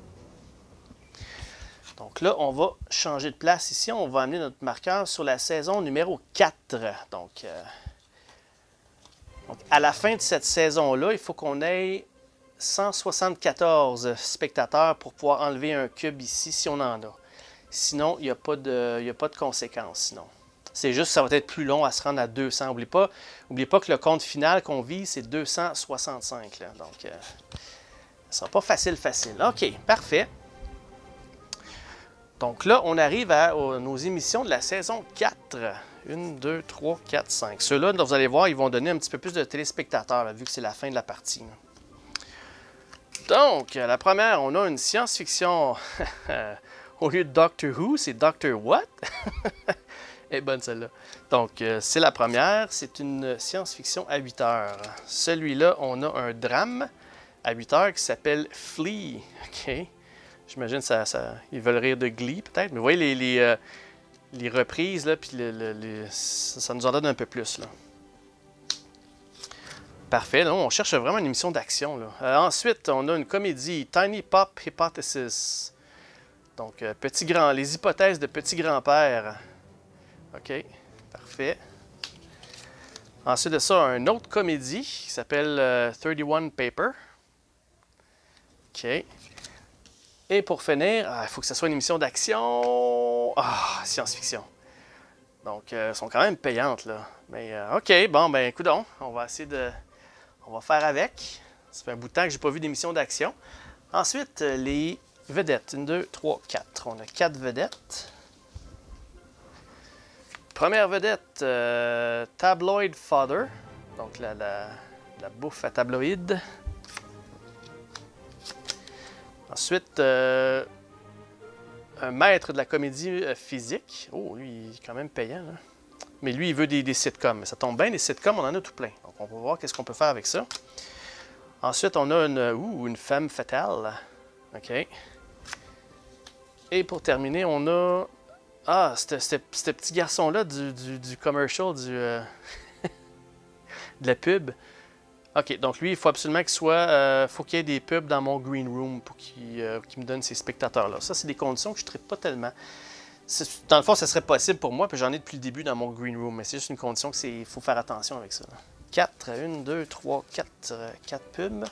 [SPEAKER 1] Donc là, on va changer de place ici. On va amener notre marqueur sur la saison numéro quatre. Donc, euh, donc à la fin de cette saison-là, il faut qu'on ait cent soixante-quatorze spectateurs pour pouvoir enlever un cube ici, si on en a. Sinon, il n'y a pas de, il n'y a pas de conséquences, sinon. C'est juste que ça va être plus long à se rendre à deux cents. N'oubliez pas, n'oubliez pas que le compte final qu'on vise, c'est deux cent soixante-cinq. Là. Donc, euh, ça ne sera pas facile, facile. OK, parfait. Donc là, on arrive à, à nos émissions de la saison quatre. un, deux, trois, quatre, cinq. Ceux-là, vous allez voir, ils vont donner un petit peu plus de téléspectateurs, là, vu que c'est la fin de la partie. Là. Donc, la première, on a une science-fiction. Au lieu de Doctor Who, c'est Doctor What? Elle est bonne celle-là. Donc, euh, c'est la première. C'est une science-fiction à huit heures. Celui-là, on a un drame à huit heures qui s'appelle Flea. OK. J'imagine ça, ça, ils veulent rire de Glee, peut-être. Mais vous voyez, les, les, euh, les reprises, là, puis le, le, les, ça, ça nous en donne un peu plus. Là. Parfait. Là, on cherche vraiment une émission d'action. Euh, ensuite, on a une comédie, Tiny Pop Hypothesis. Donc, euh, petit grand, les hypothèses de petit grand-père. OK, parfait. Ensuite de ça, une autre comédie qui s'appelle euh, trente et un Paper. OK. Et pour finir, il ah, faut que ce soit une émission d'action. Ah, science-fiction. Donc, euh, elles sont quand même payantes, là. Mais, euh, OK, bon, ben, écoute, on va essayer de... On va faire avec. Ça fait un bout de temps que je n'ai pas vu d'émission d'action. Ensuite, les vedettes. une, deux, trois, quatre. On a quatre vedettes. Première vedette, euh, Tabloid Fodder. Donc, la, la, la bouffe à tabloïd. Ensuite, euh, un maître de la comédie euh, physique. Oh, lui, il est quand même payant, là. Mais lui, il veut des, des sitcoms. Ça tombe bien, des sitcoms, on en a tout plein. Donc, on va voir qu'est-ce qu'on peut faire avec ça. Ensuite, on a une, ouh, une femme fatale. OK. Et pour terminer, on a... Ah, ce petit garçon-là du, du, du commercial, du, euh, de la pub. OK, donc lui, il faut absolument qu'il soit... Euh, faut qu'il y ait des pubs dans mon green room pour qu'il euh, qu'il me donne ces spectateurs-là. Ça, c'est des conditions que je ne traite pas tellement. Dans le fond, ça serait possible pour moi, puis j'en ai depuis le début dans mon green room, mais c'est juste une condition qu'il faut faire attention avec ça. quatre, un, deux, trois, quatre, quatre pubs.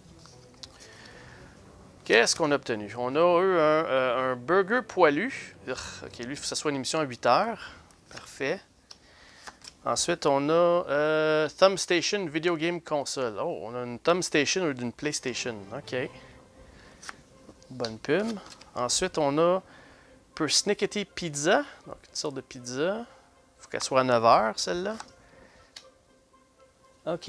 [SPEAKER 1] Qu'est-ce qu'on a obtenu? On a eu un, euh, un burger poilu. OK, lui, il faut que ce soit une émission à huit heures. Parfait. Ensuite, on a euh, Thumb Station Video Game Console. Oh, on a une Thumb Station ou d'une PlayStation. OK. Bonne pub. Ensuite, on a Persnickety Pizza. Donc, une sorte de pizza. Il faut qu'elle soit à neuf heures, celle-là. OK.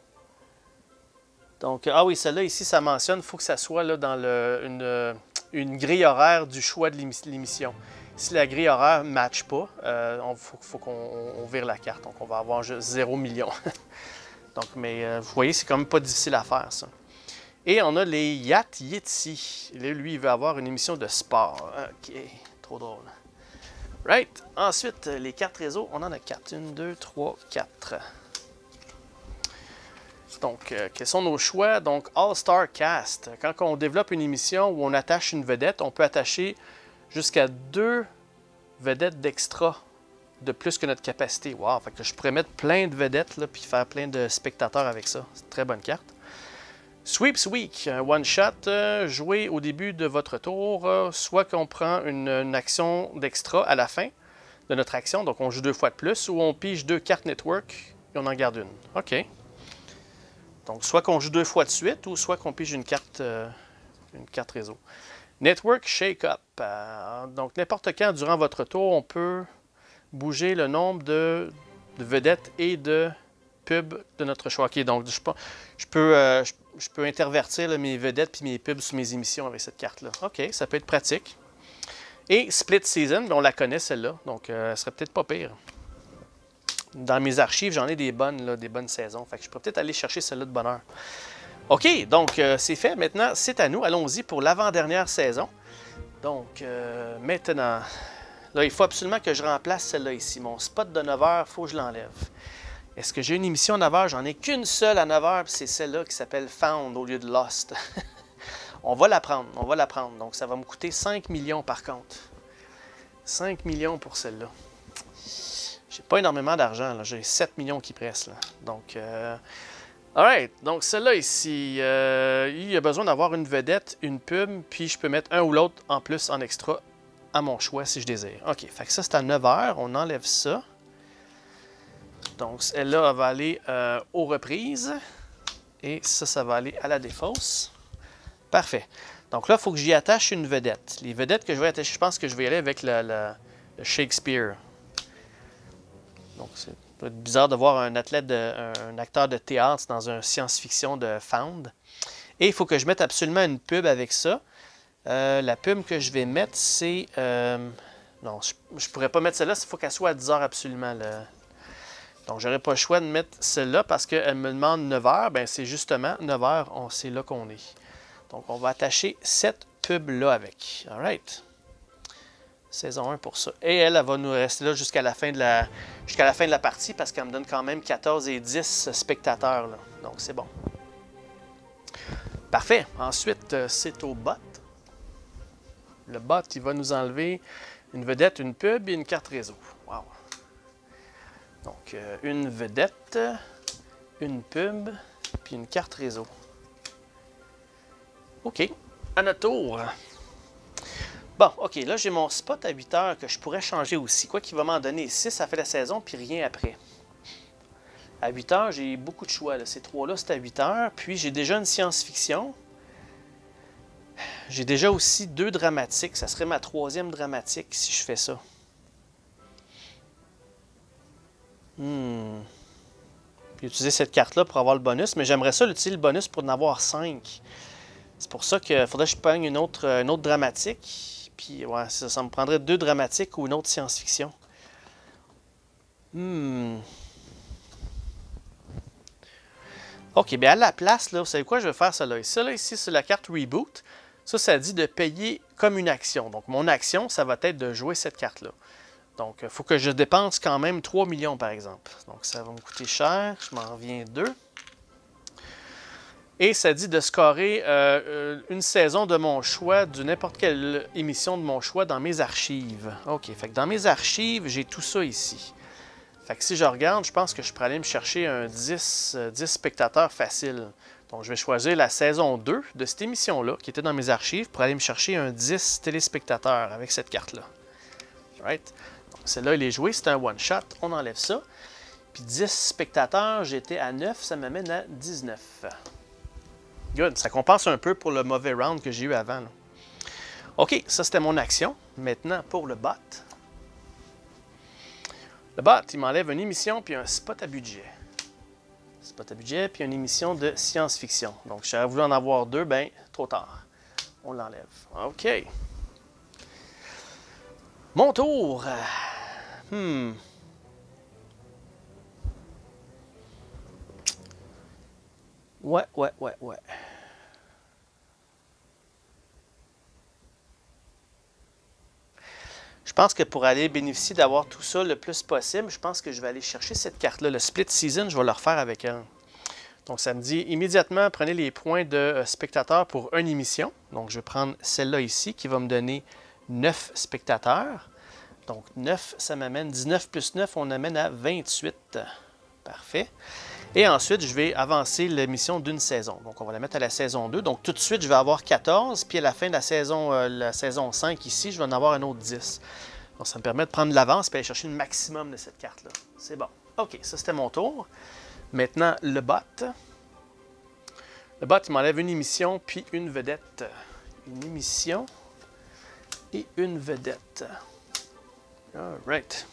[SPEAKER 1] Donc, ah oui, celle-là, ici, ça mentionne, il faut que ça soit là, dans le, une, une grille horaire du choix de l'émission. Si la grille horaire ne matche pas, il euh, faut, faut qu'on vire la carte. Donc, on va avoir juste zéro million. Donc, mais euh, vous voyez, c'est quand même pas difficile à faire, ça. Et on a les Yacht Yeti. Là, lui, il veut avoir une émission de sport. OK, trop drôle. Right. Ensuite, les cartes réseau, on en a quatre. Une, deux, trois, quatre. Donc, euh, quels sont nos choix? Donc, All-Star Cast. Quand on développe une émission où on attache une vedette, on peut attacher jusqu'à deux vedettes d'extra de plus que notre capacité. Wow! Fait que je pourrais mettre plein de vedettes là, puis faire plein de spectateurs avec ça. C'est une très bonne carte. Sweeps Week, un one-shot, euh, joué au début de votre tour, euh, soit qu'on prend une, une action d'extra à la fin de notre action, donc on joue deux fois de plus, ou on pige deux cartes network et on en garde une. OK. Donc, soit qu'on joue deux fois de suite, ou soit qu'on pige une carte, euh, une carte réseau. Network Shake-Up. Euh, donc, n'importe quand, durant votre tour, on peut bouger le nombre de, de vedettes et de pubs de notre choix. OK, donc, je, je, peux, euh, je, je peux intervertir là, mes vedettes et mes pubs sur mes émissions avec cette carte-là. OK, ça peut être pratique. Et Split Season, on la connaît, celle-là. Donc, euh, elle serait peut-être pas pire. Dans mes archives, j'en ai des bonnes, là, des bonnes saisons. Fait que je pourrais peut-être aller chercher celle-là de bonne heure. OK, donc euh, c'est fait. Maintenant, c'est à nous. Allons-y pour l'avant-dernière saison. Donc, euh, maintenant, là, il faut absolument que je remplace celle-là ici. Mon spot de neuf heures, il faut que je l'enlève. Est-ce que j'ai une émission à neuf heures? J'en ai qu'une seule à neuf heures, puis c'est celle-là qui s'appelle Found au lieu de Lost. On va la prendre, on va la prendre. Donc, ça va me coûter cinq millions par contre. cinq millions pour celle-là. J'ai pas énormément d'argent, j'ai sept millions qui pressent. Là. Donc, euh, alright. Donc, celle-là ici, euh, il y a besoin d'avoir une vedette, une pub, puis je peux mettre un ou l'autre en plus en extra à mon choix si je désire. OK, fait que ça, c'est à neuf heures. On enlève ça. Donc, celle-là, elle va aller euh, aux reprises. Et ça, ça va aller à la défausse. Parfait. Donc là, il faut que j'y attache une vedette. Les vedettes que je vais attacher, je pense que je vais y aller avec le, le, le Shakespeare. Donc, c'est peut être bizarre de voir un athlète, de, un acteur de théâtre dans un science-fiction de Found. Et il faut que je mette absolument une pub avec ça. Euh, la pub que je vais mettre, c'est... Euh, non, je ne pourrais pas mettre celle-là, il faut qu'elle soit à dix heures absolument. Là. Donc, j'aurais pas le choix de mettre celle-là parce qu'elle me demande neuf heures. Bien, c'est justement neuf heures, c'est là qu'on est. Donc, on va attacher cette pub-là avec. All right. Saison un pour ça. Et elle, elle va nous rester là jusqu'à la fin de la jusqu'à la fin de la partie parce qu'elle me donne quand même quatorze et dix spectateurs. Là. Donc, c'est bon. Parfait. Ensuite, c'est au bot. Le bot, il va nous enlever une vedette, une pub et une carte réseau. Wow. Donc, euh, une vedette, une pub, puis une carte réseau. OK. À notre tour. Bon, OK, là, j'ai mon spot à huit heures que je pourrais changer aussi. Quoi qu'il va m'en donner six, ça fait la saison, puis rien après. À huit heures, j'ai beaucoup de choix. Là. Ces trois-là, c'est à huit heures. Puis, j'ai déjà une science-fiction. J'ai déjà aussi deux dramatiques. Ça serait ma troisième dramatique si je fais ça. Hmm. Puis, utiliser cette carte-là pour avoir le bonus. Mais j'aimerais ça l'utiliser le bonus pour en avoir cinq. C'est pour ça qu'il faudrait que je pogne une autre, une autre dramatique. Puis, ouais, ça, ça me prendrait deux dramatiques ou une autre science-fiction. Hmm. OK, bien à la place, là, vous savez quoi, je vais faire ça là. Ça, là, ici, sur la carte Reboot, ça, ça dit de payer comme une action. Donc, mon action, ça va être de jouer cette carte-là. Donc, il faut que je dépense quand même trois millions, par exemple. Donc, ça va me coûter cher. Je m'en reviens deux. Et ça dit de scorer euh, une saison de mon choix, de n'importe quelle émission de mon choix dans mes archives. OK, fait que dans mes archives, j'ai tout ça ici. Fait que si je regarde, je pense que je pourrais aller me chercher un dix, dix spectateurs facile. Donc, je vais choisir la saison deux de cette émission-là, qui était dans mes archives, pour aller me chercher un dix téléspectateurs avec cette carte-là. Right? Donc, celle-là, il est joué, c'est un one-shot, on enlève ça. Puis dix spectateurs, j'étais à neuf, ça m'amène à dix-neuf. Good, ça compense un peu pour le mauvais round que j'ai eu avant. Là. OK, ça c'était mon action. Maintenant, pour le bot. Le bot, il m'enlève une émission puis un spot à budget. Spot à budget puis une émission de science-fiction. Donc, j'aurais voulu en avoir deux, ben trop tard. On l'enlève. OK. Mon tour. Hmm. Ouais, ouais, ouais, ouais. Je pense que pour aller bénéficier d'avoir tout ça le plus possible, je pense que je vais aller chercher cette carte-là. Le Split Season, je vais le refaire avec elle. Donc, ça me dit immédiatement, prenez les points de spectateurs pour une émission. Donc, je vais prendre celle-là ici qui va me donner neuf spectateurs. Donc, neuf, ça m'amène, dix-neuf plus neuf, on amène à vingt-huit. Parfait. Et ensuite, je vais avancer l'émission d'une saison. Donc, on va la mettre à la saison deux. Donc, tout de suite, je vais avoir quatorze. Puis, à la fin de la saison, euh, la saison cinq ici, je vais en avoir un autre dix. Donc, ça me permet de prendre l'avance et aller chercher le maximum de cette carte-là. C'est bon. OK, ça, c'était mon tour. Maintenant, le bot. Le bot, il m'enlève une émission puis une vedette. Une émission et une vedette. All right.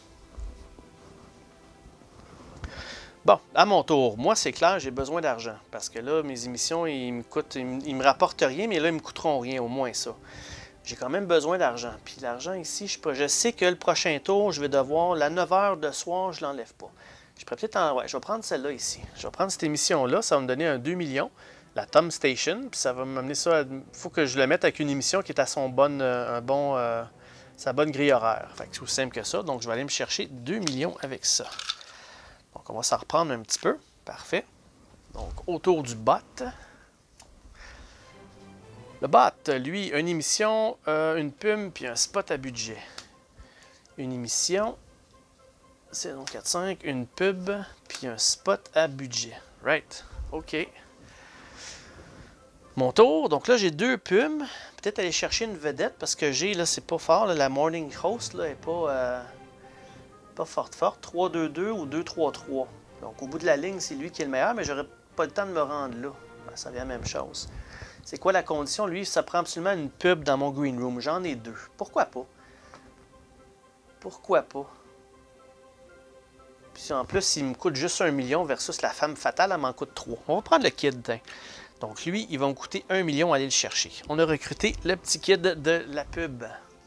[SPEAKER 1] Bon, à mon tour, moi c'est clair, j'ai besoin d'argent. Parce que là, mes émissions, ils me coûtent, ils me, ils me rapportent rien, mais là, ils me coûteront rien, au moins ça. J'ai quand même besoin d'argent. Puis l'argent ici, je, je sais que le prochain tour, je vais devoir, la neuf heures de soir, je ne l'enlève pas. Je pourrais peut-être en. Ouais, je vais prendre celle-là ici. Je vais prendre cette émission-là, ça va me donner un deux millions, la Tom Station, puis ça va m'amener ça. Il faut que je le mette avec une émission qui est à son bon, un bon, euh, sa bonne grille horaire. Fait que c'est aussi simple que ça. Donc je vais aller me chercher deux millions avec ça. Donc, on va s'en reprendre un petit peu. Parfait. Donc, autour du bot. Le bot, lui, une émission, euh, une pub, puis un spot à budget. Une émission, c'est donc quatre cinq, une pub, puis un spot à budget. Right. OK. Mon tour. Donc là, j'ai deux pubs. Peut-être aller chercher une vedette, parce que j'ai, là, c'est pas fort. Là, la Morning Host, là, est pas... Euh, Pas forte forte, trois deux deux ou deux trois trois. Donc au bout de la ligne, c'est lui qui est le meilleur, mais j'aurais pas le temps de me rendre là. Ben, ça vient la même chose. C'est quoi la condition? Lui, ça prend absolument une pub dans mon green room. J'en ai deux. Pourquoi pas? Pourquoi pas? Puis en plus, il me coûte juste un million versus la femme fatale, elle m'en coûte trois. On va prendre le kid. Hein. Donc lui, il va me coûter un million à aller le chercher. On a recruté le petit kid de la pub.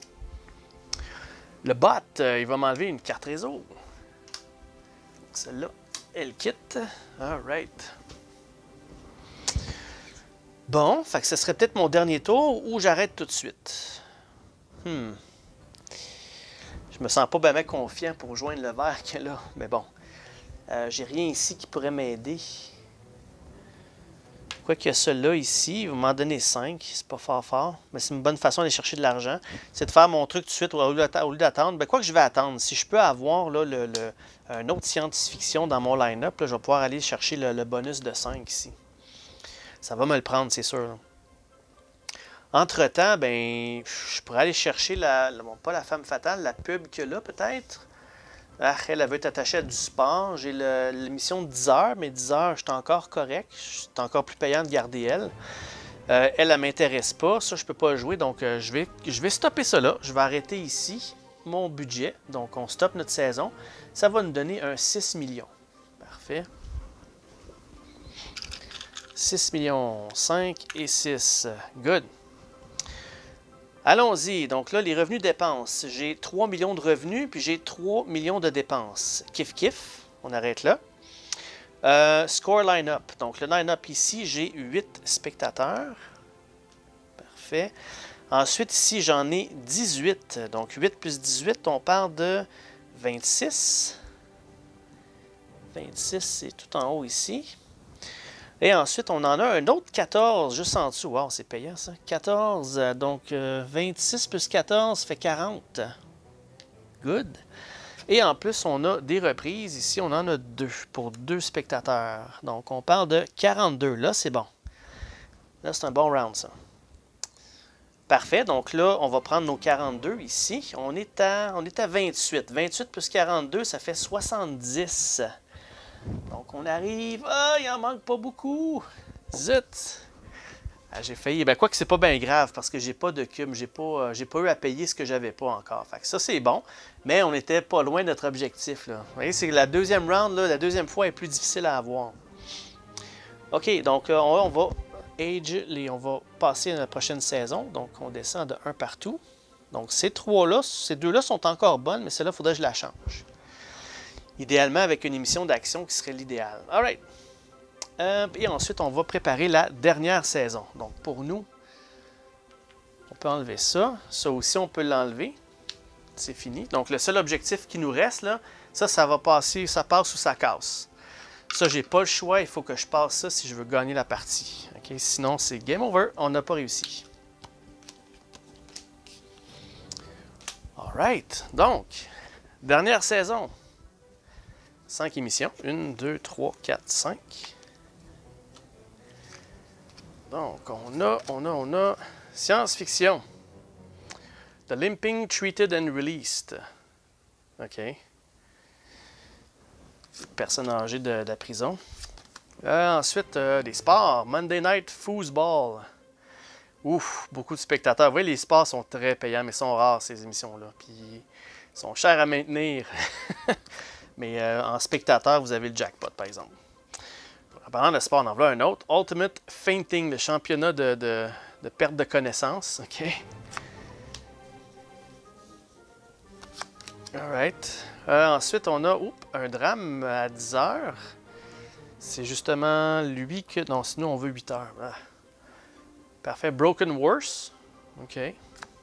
[SPEAKER 1] Le bot, euh, il va m'enlever une carte réseau. Celle-là, elle quitte. All right. Bon, fait que ce serait peut-être mon dernier tour ou j'arrête tout de suite. Hmm. Je me sens pas bien confiant pour joindre le vert qu'il y a là. Mais bon, euh, j'ai rien ici qui pourrait m'aider. Quoi qu'il y a celui-là ici, il va m'en donner cinq, c'est pas fort fort, mais c'est une bonne façon d'aller chercher de l'argent. C'est de faire mon truc tout de suite au lieu d'attendre. Ben, quoi que je vais attendre, si je peux avoir là, le, le, un autre science-fiction dans mon line-up, je vais pouvoir aller chercher le, le bonus de cinq ici. Ça va me le prendre, c'est sûr. Là. Entre-temps, ben, je pourrais aller chercher, la, la, bon, pas la femme fatale, la pub qu'il y a là peut-être. Ah, elle, elle veut être attachée à du sport. J'ai l'émission de dix heures, mais dix heures, je suis encore correct. C'est encore plus payant de garder elle. Euh, elle, elle ne m'intéresse pas. Ça, je ne peux pas jouer. Donc, euh, je, vais, je vais stopper ça là. Je vais arrêter ici mon budget. Donc, on stoppe notre saison. Ça va nous donner un six millions. Parfait. six millions, cinq et six. Good. Allons-y. Donc là, les revenus dépenses. J'ai trois millions de revenus, puis j'ai trois millions de dépenses. Kiff kiff. On arrête là. Euh, score line-up. Donc le line-up ici, j'ai huit spectateurs. Parfait. Ensuite, ici, j'en ai dix-huit. Donc huit plus dix-huit, on parle de vingt-six. vingt-six, c'est tout en haut ici. Et ensuite, on en a un autre quatorze juste en dessous. Wow, c'est payant ça. quatorze, donc euh, vingt-six plus quatorze fait quarante. Good. Et en plus, on a des reprises. Ici, on en a deux pour deux spectateurs. Donc, on parle de quarante-deux. Là, c'est bon. Là, c'est un bon round, ça. Parfait. Donc là, on va prendre nos quarante-deux ici. On est à, on est à vingt-huit. vingt-huit plus quarante-deux, ça fait soixante-dix. Donc, on arrive... Ah, il en manque pas beaucoup. Zut! Ah, j'ai failli... Ben, quoi que c'est pas bien grave, parce que j'ai pas de cum. J'ai pas, euh, j'ai pas eu à payer ce que j'avais pas encore. Fait que ça, c'est bon. Mais on était pas loin de notre objectif, là. Vous voyez, c'est la deuxième round, là, la deuxième fois est plus difficile à avoir. OK, donc, euh, on, on va... Age, les, on va passer à la prochaine saison. Donc, on descend de un partout. Donc, ces trois-là, ces deux-là sont encore bonnes, mais celle-là, il faudrait que je la change. Idéalement, avec une émission d'action qui serait l'idéal. All right. Euh, et ensuite, on va préparer la dernière saison. Donc, pour nous, on peut enlever ça. Ça aussi, on peut l'enlever. C'est fini. Donc, le seul objectif qui nous reste, là, ça, ça va passer, ça passe ou ça casse. Ça, j'ai pas le choix. Il faut que je passe ça si je veux gagner la partie. Okay? Sinon, c'est game over. On n'a pas réussi. All right. Donc, dernière saison. cinq émissions. un, deux, trois, quatre, cinq. Donc, on a, on a, on a science-fiction. The Limping, Treated and Released. OK. Personne âgée de, de la prison. Euh, ensuite, euh, des sports. Monday Night Foosball. Ouf, beaucoup de spectateurs. Vous voyez, les sports sont très payants, mais sont rares, ces émissions-là. Puis, ils sont chers à maintenir. Mais euh, en spectateur, vous avez le jackpot, par exemple. En parlant de sport, on en voit un autre. Ultimate Fainting, le championnat de, de, de perte de connaissance. OK. All right. Euh, ensuite, on a oups, un drame à dix heures. C'est justement lui que... Non, sinon, on veut huit heures. Ah. Parfait. Broken Worse. OK. Il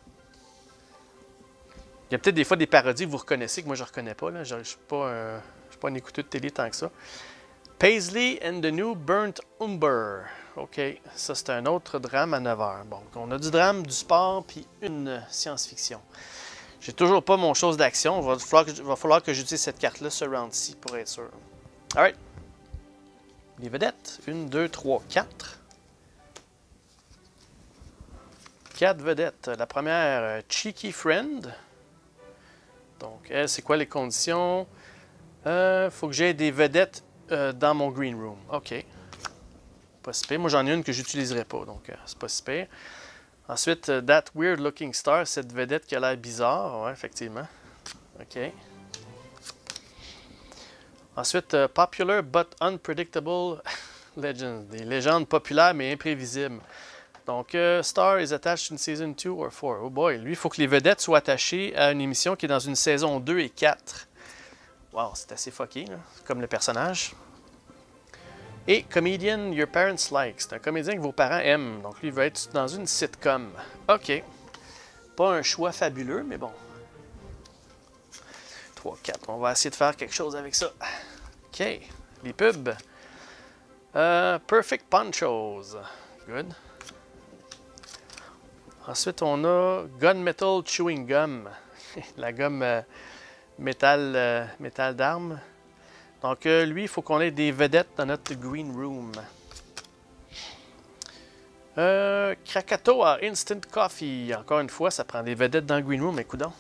[SPEAKER 1] y a peut-être des fois des parodies que vous reconnaissez que moi, je ne reconnais pas. Là. Je ne suis pas, euh, pas un écouteur de télé tant que ça. Paisley and the New Burnt Umber. OK. Ça, c'est un autre drame à neuf heures. Bon, on a du drame, du sport, puis une science-fiction. J'ai toujours pas mon chose d'action. Il va falloir que, va falloir que j'utilise cette carte-là, ce round-ci, pour être sûr. All right. Les vedettes. un, deux, trois, quatre. quatre vedettes. La première, Cheeky Friend. Donc, elle, c'est quoi les conditions? Il euh, faut que j'aie des vedettes euh, dans mon green room. OK. Pas si pire. Moi, j'en ai une que j'utiliserai pas, donc euh, c'est pas si pire. Ensuite, uh, That Weird Looking Star, cette vedette qui a l'air bizarre. Oui, effectivement. OK. Ensuite, uh, Popular but Unpredictable Legends. Des légendes populaires mais imprévisibles. Donc, uh, Star is attached in Season deux or four. Oh boy, lui, il faut que les vedettes soient attachées à une émission qui est dans une saison deux et quatre. Wow, c'est assez fucké, là, comme le personnage. Et Comedian Your Parents Like. C'est un comédien que vos parents aiment. Donc, lui, il va être dans une sitcom. OK. Pas un choix fabuleux, mais bon. trois, quatre. On va essayer de faire quelque chose avec ça. OK. Les pubs. Euh, Perfect Ponchos. Good. Ensuite, on a Gunmetal Chewing Gum. La gomme euh, métal, euh, métal d'armes. Donc, euh, lui, il faut qu'on ait des vedettes dans notre green room. Euh, Krakatoa Instant Coffee. Encore une fois, ça prend des vedettes dans le green room, mais coudonc.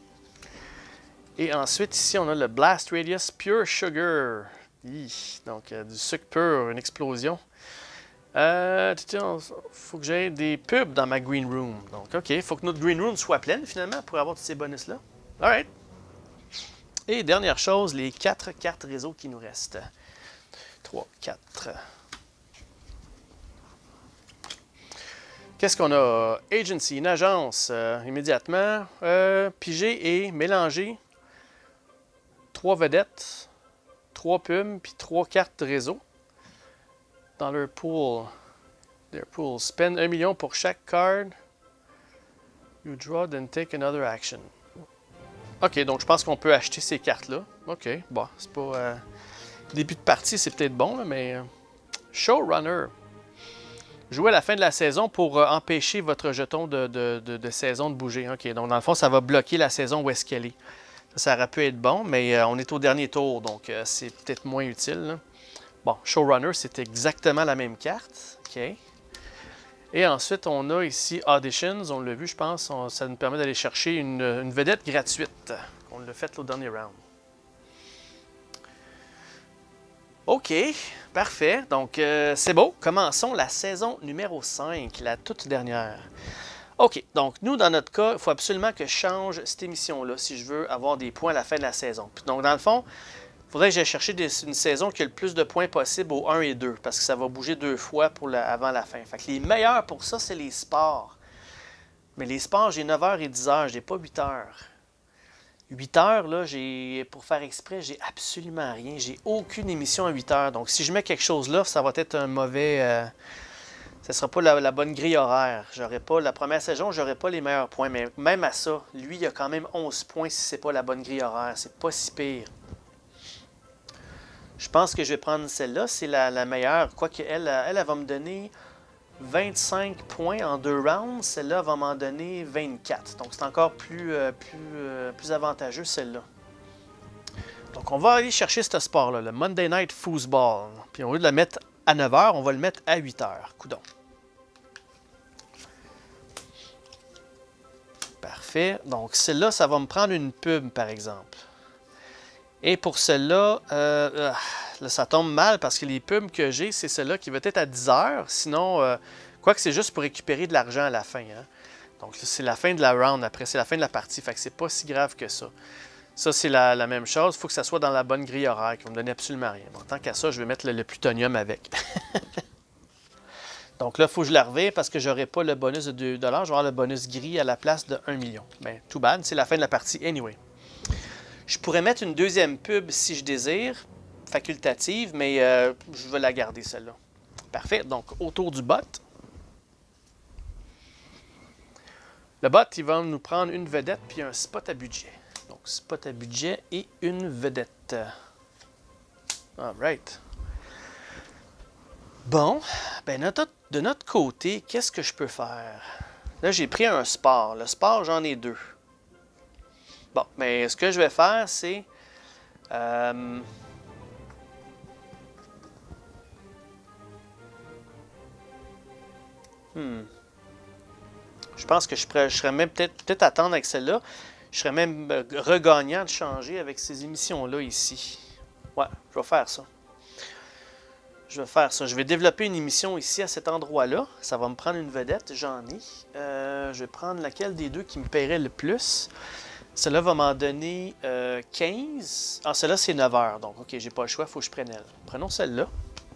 [SPEAKER 1] Et ensuite, ici, on a le Blast Radius Pure Sugar. Hi, donc, euh, du sucre pur, une explosion. Il euh, faut que j'aie des pubs dans ma green room. Donc, OK, il faut que notre green room soit pleine, finalement, pour avoir tous ces bonus-là. All right. Et dernière chose, les quatre cartes réseau qui nous restent. trois, quatre. Qu'est-ce qu'on a? Agency, une agence, euh, immédiatement. Euh, piger et mélanger trois vedettes, trois pubs, puis trois cartes de réseau dans leur pool. Their pool. Spend un million pour chaque card. You draw, then take another action. Ok, donc je pense qu'on peut acheter ces cartes-là. Ok, bon, c'est pas... Euh, début de partie, c'est peut-être bon, là, mais... Euh, Showrunner. Jouez à la fin de la saison pour euh, empêcher votre jeton de, de, de, de saison de bouger. Ok, donc dans le fond, ça va bloquer la saison où est-ce qu'elle est. Ça, ça aurait pu être bon, mais euh, on est au dernier tour, donc euh, c'est peut-être moins utile. Là. Bon, Showrunner, c'est exactement la même carte. Ok. Et ensuite, on a ici Auditions. On l'a vu, je pense. On, ça nous permet d'aller chercher une, une vedette gratuite. On l'a fait au dernier round. OK, parfait. Donc, euh, c'est beau. Commençons la saison numéro cinq, la toute dernière. OK, donc nous, dans notre cas, il faut absolument que je change cette émission-là si je veux avoir des points à la fin de la saison. Puis, donc, dans le fond, il faudrait que j'aille chercher des, une saison qui a le plus de points possible au un et deux, parce que ça va bouger deux fois pour la, avant la fin. Fait que les meilleurs pour ça, c'est les sports. Mais les sports, j'ai neuf heures et dix heures, je n'ai pas huit heures. huit heures, là, j'ai, pour faire exprès, j'ai absolument rien. J'ai aucune émission à huit heures. Donc, si je mets quelque chose là, ça va être un mauvais... Euh, ça ne sera pas la, la bonne grille horaire. J'aurais pas, la première saison, je n'aurai pas les meilleurs points. Mais même à ça, lui, il a quand même onze points si ce n'est pas la bonne grille horaire. C'est pas si pire. Je pense que je vais prendre celle-là. C'est la, la meilleure. Quoique, elle, elle, elle va me donner vingt-cinq points en deux rounds. Celle-là va m'en donner vingt-quatre. Donc, c'est encore plus, euh, plus, euh, plus avantageux, celle-là. Donc, on va aller chercher ce sport-là, le Monday Night Foosball. Puis, au lieu de le mettre à neuf heures, on va le mettre à huit heures. Coudon. Parfait. Donc, celle-là, ça va me prendre une pub, par exemple. Et pour celle-là, euh, là, ça tombe mal parce que les pubs que j'ai, c'est celle-là qui va être à dix heures. Sinon, euh, quoi que c'est juste pour récupérer de l'argent à la fin. Hein. Donc, c'est la fin de la round après, c'est la fin de la partie. Fait que c'est pas si grave que ça. Ça, c'est la, la même chose. Il faut que ça soit dans la bonne grille horaire qui va me donner absolument rien. Donc, tant qu'à ça, je vais mettre le, le plutonium avec. Donc là, il faut que je la revire parce que je n'aurai pas le bonus de deux dollars. Je vais avoir le bonus gris à la place de un million. Bien, tout bad, c'est la fin de la partie anyway. Je pourrais mettre une deuxième pub si je désire, facultative, mais euh, je vais la garder celle-là. Parfait. Donc, autour du bot. Le bot, il va nous prendre une vedette puis un spot à budget. Donc, spot à budget et une vedette. All right. Bon, ben notre, de notre côté, qu'est-ce que je peux faire? Là, j'ai pris un sport. Le sport, j'en ai deux. Bon, mais ce que je vais faire, c'est... Euh, hmm, je pense que je, pourrais, je serais même peut-être peut-être attendre avec celle-là. Je serais même regagnant de changer avec ces émissions-là ici. Ouais, je vais faire ça. Je vais faire ça. Je vais développer une émission ici à cet endroit-là. Ça va me prendre une vedette. J'en ai. Euh, je vais prendre laquelle des deux qui me paierait le plus. Celle-là va m'en donner euh, quinze. Ah, celle-là, c'est neuf heures. Donc, OK, j'ai pas le choix. Il faut que je prenne elle. Prenons celle-là.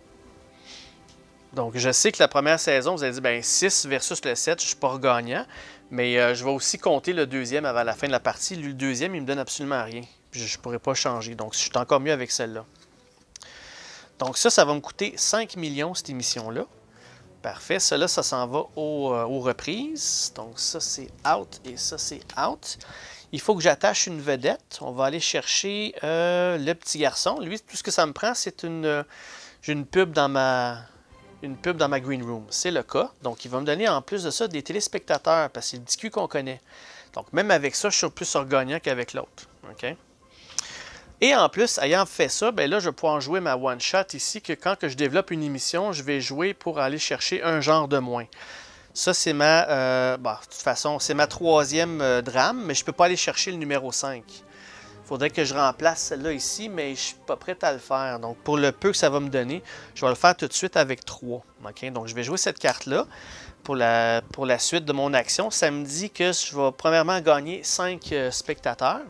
[SPEAKER 1] Donc, je sais que la première saison, vous avez dit, ben six versus le sept, je ne suis pas regagnant. Mais euh, je vais aussi compter le deuxième avant la fin de la partie. Lui, le deuxième, il ne me donne absolument rien. Je ne pourrais pas changer. Donc, je suis encore mieux avec celle-là. Donc, ça, ça va me coûter cinq millions, cette émission-là. Parfait. Cela, ça s'en va au, euh, aux reprises. Donc, ça, c'est out et ça, c'est out. Il faut que j'attache une vedette. On va aller chercher euh, le petit garçon. Lui, tout ce que ça me prend, c'est une, euh, j'ai une pub dans ma, une pub dans ma green room. C'est le cas. Donc, il va me donner en plus de ça des téléspectateurs parce que c'est le petit cul qu'on connaît. Donc, même avec ça, je suis plus gagnant qu'avec l'autre. OK? Et en plus, ayant fait ça, ben là, je vais pouvoir jouer ma one-shot ici, que quand que je développe une émission, je vais jouer pour aller chercher un genre de moins. Ça, c'est ma... Euh, bah, de toute façon, c'est ma troisième euh, drame, mais je ne peux pas aller chercher le numéro cinq. Il faudrait que je remplace celle-là ici, mais je ne suis pas prêt à le faire. Donc, pour le peu que ça va me donner, je vais le faire tout de suite avec trois. Okay? Donc, je vais jouer cette carte-là pour la, pour la suite de mon action. Ça me dit que je vais premièrement gagner cinq euh, spectateurs.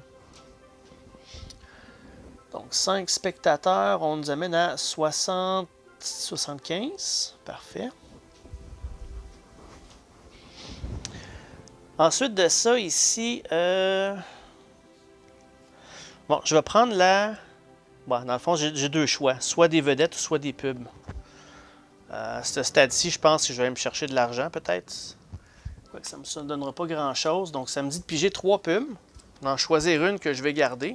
[SPEAKER 1] Donc, cinq spectateurs, on nous amène à soixante, soixante-quinze. Parfait. Ensuite de ça, ici, euh... bon, je vais prendre la... Bon, dans le fond, j'ai deux choix. Soit des vedettes ou soit des pubs. Euh, à ce stade-ci, je pense que je vais aller me chercher de l'argent, peut-être. Ça ne me donnera pas grand-chose. Donc, ça me dit de piger trois pubs. D'en choisir une que je vais garder.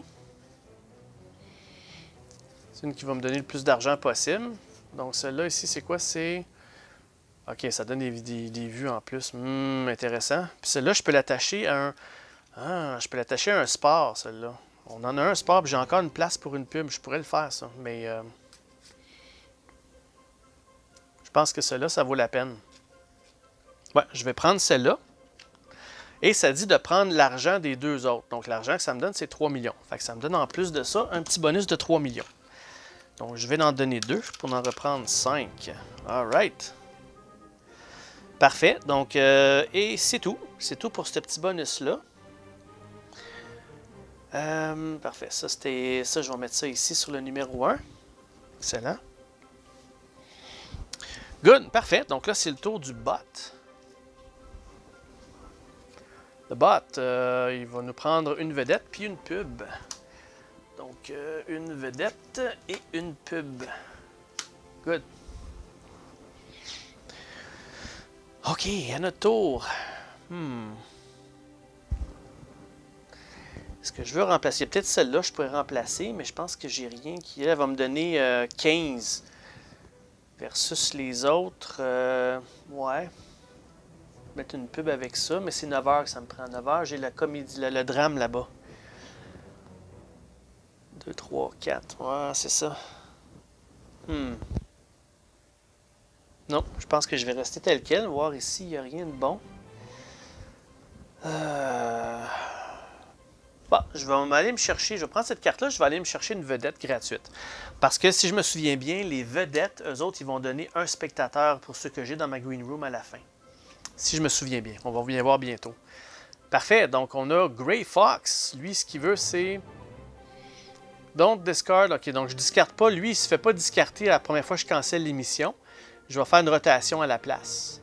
[SPEAKER 1] C'est une qui va me donner le plus d'argent possible. Donc, celle-là, ici, c'est quoi? C'est... OK, ça donne des, des, des vues en plus. Hum, intéressant. Puis celle-là, je peux l'attacher à un... Ah, je peux l'attacher à un sport, celle-là. On en a un sport, puis j'ai encore une place pour une pub. Je pourrais le faire, ça. Mais... Euh... je pense que celle-là, ça vaut la peine. Ouais, je vais prendre celle-là. Et ça dit de prendre l'argent des deux autres. Donc, l'argent que ça me donne, c'est trois millions. Fait que ça me donne en plus de ça un petit bonus de trois millions. Donc, je vais en donner deux pour en reprendre cinq. All right. Parfait. Donc, euh, et c'est tout. C'est tout pour ce petit bonus-là. Euh, parfait. Ça, c'était ça, je vais mettre ça ici sur le numéro un. Excellent. Good. Parfait. Donc là, c'est le tour du bot. Le bot, euh, il va nous prendre une vedette puis une pub. Donc, euh, une vedette et une pub. Good. OK, à notre tour. Hmm. Est-ce que je veux remplacer? Peut-être celle-là, je pourrais remplacer, mais je pense que j'ai rien qui... Elle va me donner euh, quinze. Versus les autres. Euh, ouais. Mettre une pub avec ça, mais c'est neuf heures que ça me prend. neuf heures, j'ai la comédie, le, le drame là-bas. deux, trois, quatre. Ouais, c'est ça. Hmm. Non, je pense que je vais rester tel quel. Voir ici, il n'y a rien de bon. Euh... Bon, je vais aller me chercher, je vais prendre cette carte-là, je vais aller me chercher une vedette gratuite. Parce que si je me souviens bien, les vedettes, eux autres, ils vont donner un spectateur pour ceux que j'ai dans ma green room à la fin. Si je me souviens bien. On va bien voir bientôt. Parfait. Donc, on a Grey Fox. Lui, ce qu'il veut, c'est... Don't discard. OK, donc je ne discarte pas. Lui, il ne se fait pas discarter la première fois que je cancelle l'émission. Je vais faire une rotation à la place.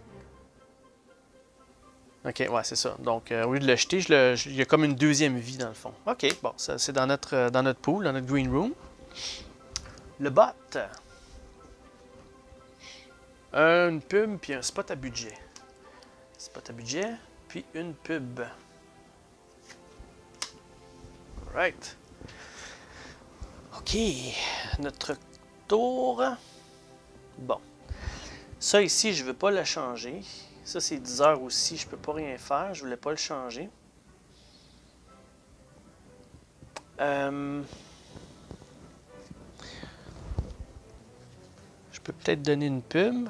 [SPEAKER 1] OK, ouais, c'est ça. Donc, euh, au lieu de le jeter, je le, je, il y a comme une deuxième vie, dans le fond. OK, bon, ça, c'est dans notre, dans notre pool, dans notre green room. Le bot. Une pub, puis un spot à budget. Spot à budget, puis une pub. Right. OK. Notre tour. Bon. Ça ici, je ne veux pas le changer. Ça, c'est dix heures aussi. Je ne peux pas rien faire. Je ne voulais pas le changer. Euh... Je peux peut-être donner une pub.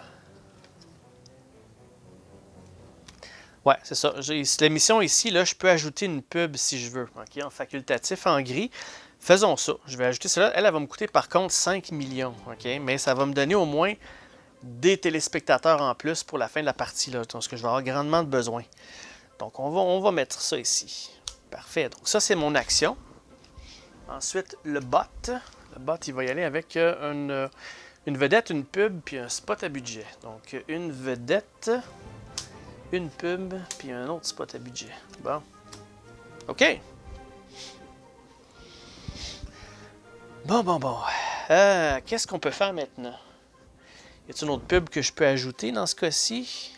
[SPEAKER 1] Ouais, c'est ça. La mission ici, là, je peux ajouter une pub si je veux. OK, en facultatif, en gris. Faisons ça. Je vais ajouter cela. Elle, elle va me coûter par contre cinq millions. OK, mais ça va me donner au moins des téléspectateurs en plus pour la fin de la partie, là, parce que je vais avoir grandement besoin. Donc, on va, on va mettre ça ici. Parfait. Donc, ça, c'est mon action. Ensuite, le bot. Le bot, il va y aller avec une, une vedette, une pub, puis un spot à budget. Donc, une vedette... une pub, puis un autre spot à budget. Bon. OK. Bon, bon, bon. Euh, Qu'est-ce qu'on peut faire maintenant? Y a-t-il une autre pub que je peux ajouter dans ce cas-ci?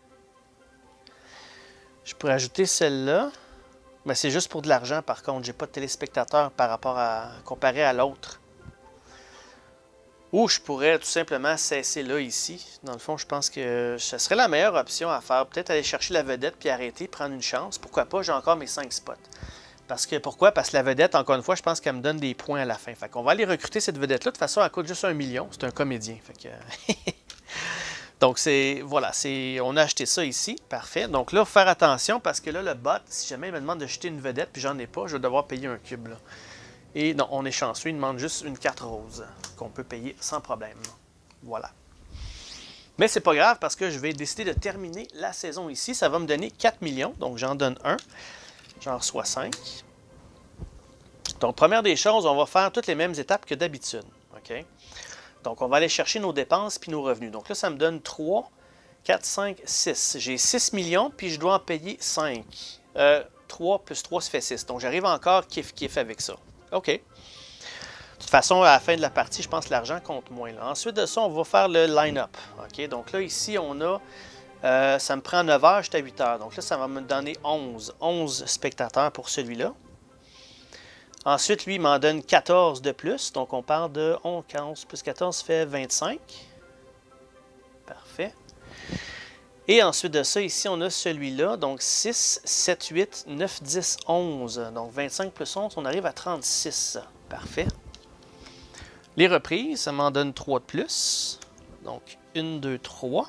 [SPEAKER 1] Je pourrais ajouter celle-là. Mais c'est juste pour de l'argent, par contre. J'ai pas de téléspectateurs par rapport à... comparé à l'autre. Ou je pourrais tout simplement cesser là, ici. Dans le fond, je pense que ce serait la meilleure option à faire. Peut-être aller chercher la vedette puis arrêter, prendre une chance. Pourquoi pas? J'ai encore mes cinq spots. Parce que, pourquoi? Parce que la vedette, encore une fois, je pense qu'elle me donne des points à la fin. Fait qu'on va aller recruter cette vedette-là. De toute façon, elle coûte juste un million. C'est un comédien. Fait que... Donc, c'est... Voilà, c'est... On a acheté ça ici. Parfait. Donc là, il faut faire attention parce que là, le bot, si jamais il me demande de jeter une vedette puis j'en ai pas, je vais devoir payer un cube, là. Et non, on est chanceux, il demande juste une carte rose qu'on peut payer sans problème. Voilà. Mais c'est pas grave parce que je vais décider de terminer la saison ici. Ça va me donner quatre millions, donc j'en donne un. J'en reçois cinq. Donc, première des choses, on va faire toutes les mêmes étapes que d'habitude. OK? Donc, on va aller chercher nos dépenses puis nos revenus. Donc là, ça me donne trois, quatre, cinq, six. J'ai six millions, puis je dois en payer cinq. Euh, trois plus trois, ça fait six. Donc, j'arrive encore kiff-kiff avec ça. OK. De toute façon, à la fin de la partie, je pense que l'argent compte moins. Là. Ensuite de ça, on va faire le line-up. OK. Donc là, ici, on a... Euh, ça me prend neuf heures, j'étais à huit heures. Donc là, ça va me donner onze. onze spectateurs pour celui-là. Ensuite, lui, il m'en donne quatorze de plus. Donc, on parle de onze, quinze plus quatorze, ça fait vingt-cinq. Parfait. Et ensuite de ça, ici, on a celui-là. Donc, six, sept, huit, neuf, dix, onze. Donc, vingt-cinq plus onze, on arrive à trente-six. Parfait. Les reprises, ça m'en donne trois de plus. Donc, un, deux, trois.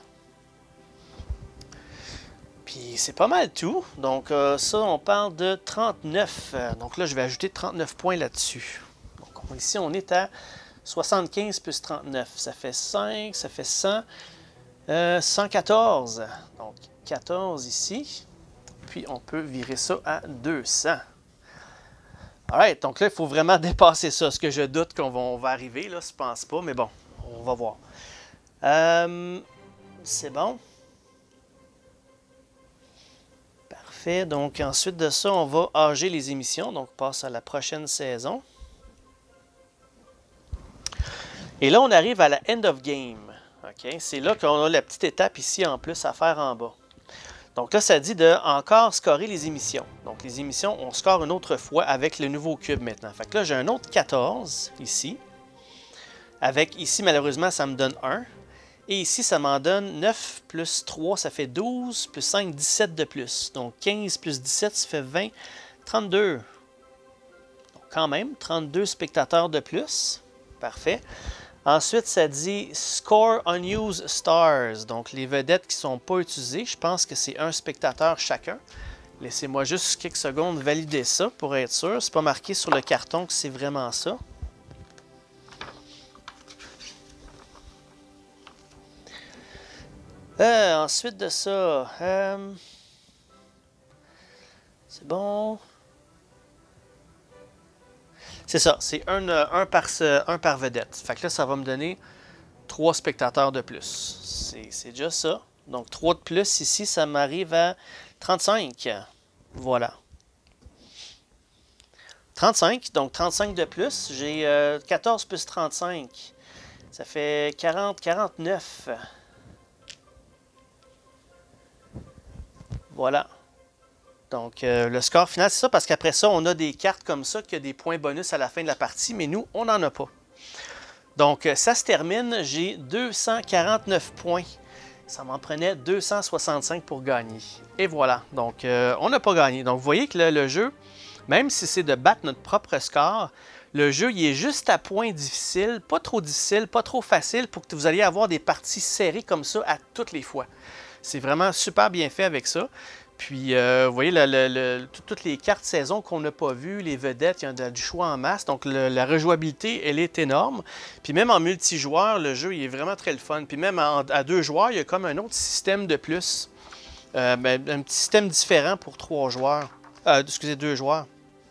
[SPEAKER 1] Puis, c'est pas mal tout. Donc, euh, ça, on parle de trente-neuf. Donc là, je vais ajouter trente-neuf points là-dessus. Donc, on, ici, on est à soixante-quinze plus trente-neuf. Ça fait cinq, ça fait cent. Euh, cent quatorze. Donc, quatorze ici. Puis, on peut virer ça à deux cents. Alright, donc là, il faut vraiment dépasser ça. Ce que je doute qu'on va, on va arriver, là, je pense pas. Mais bon, on va voir. Euh, c'est bon. Parfait. Donc, ensuite de ça, on va âger les émissions. Donc, on passe à la prochaine saison. Et là, on arrive à la end of game. Okay. C'est là qu'on a la petite étape ici en plus à faire en bas. Donc là, ça dit de encore scorer les émissions. Donc les émissions, on score une autre fois avec le nouveau cube maintenant. Fait que là, j'ai un autre quatorze ici. Avec ici, malheureusement, ça me donne un. Et ici, ça m'en donne neuf plus trois, ça fait douze, plus cinq, dix-sept de plus. Donc quinze plus dix-sept, ça fait vingt, trente-deux. Donc quand même, trente-deux spectateurs de plus. Parfait. Ensuite, ça dit Score Unused Stars. Donc, les vedettes qui ne sont pas utilisées, je pense que c'est un spectateur chacun. Laissez-moi juste quelques secondes valider ça pour être sûr. C'est pas marqué sur le carton que c'est vraiment ça. Euh, ensuite de ça, euh, c'est bon. C'est ça, c'est un, un, par, un par vedette. Fait que là, ça va me donner trois spectateurs de plus. C'est déjà ça. Donc, trois de plus ici, ça m'arrive à trente-cinq. Voilà. trente-cinq, donc trente-cinq de plus. J'ai euh, quatorze plus trente-cinq. Ça fait quarante, quarante-neuf. Voilà. Donc, euh, le score final, c'est ça, parce qu'après ça, on a des cartes comme ça qui ont des points bonus à la fin de la partie, mais nous, on n'en a pas. Donc, ça se termine. J'ai deux cent quarante-neuf points. Ça m'en prenait deux cent soixante-cinq pour gagner. Et voilà. Donc, euh, on n'a pas gagné. Donc, vous voyez que le, le jeu, même si c'est de battre notre propre score, le jeu, il est juste à point difficile, pas trop difficile, pas trop facile pour que vous alliez avoir des parties serrées comme ça à toutes les fois. C'est vraiment super bien fait avec ça. Puis, euh, vous voyez, le, le, le, toutes les cartes saison qu'on n'a pas vues, les vedettes, il y a du choix en masse. Donc, le, la rejouabilité, elle est énorme. Puis, même en multijoueur, le jeu, il est vraiment très le fun. Puis, même en, à deux joueurs, il y a comme un autre système de plus. Euh, ben, un petit système différent pour trois joueurs. Euh, excusez, deux joueurs.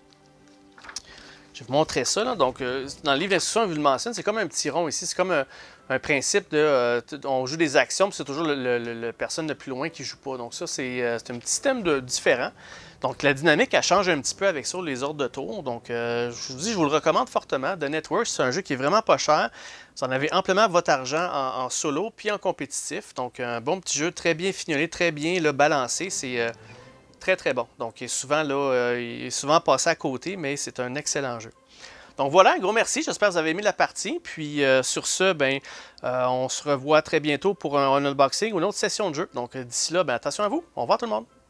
[SPEAKER 1] Je vais vous montrer ça. Là. Donc, euh, dans le livre d'instruction, je vous le mentionne, c'est comme un petit rond ici. C'est comme un, un principe de... Euh, on joue des actions, puis c'est toujours le, le, le, le personne de plus loin qui ne joue pas. Donc, ça, c'est euh, un petit système de, différent. Donc, la dynamique, elle change un petit peu avec ça, les ordres de tour. Donc, euh, je vous dis, je vous le recommande fortement. The Network, c'est un jeu qui est vraiment pas cher. Vous en avez amplement votre argent en, en solo, puis en compétitif. Donc, un bon petit jeu, très bien fignolé, très bien là, balancé. C'est... Euh, Très, très bon. Donc, il est souvent, là, euh, il est souvent passé à côté, mais c'est un excellent jeu. Donc, voilà, un gros merci. J'espère que vous avez aimé la partie. Puis, euh, sur ce, ben, euh, on se revoit très bientôt pour un, un unboxing ou une autre session de jeu. Donc, d'ici là, ben, attention à vous. Au revoir tout le monde.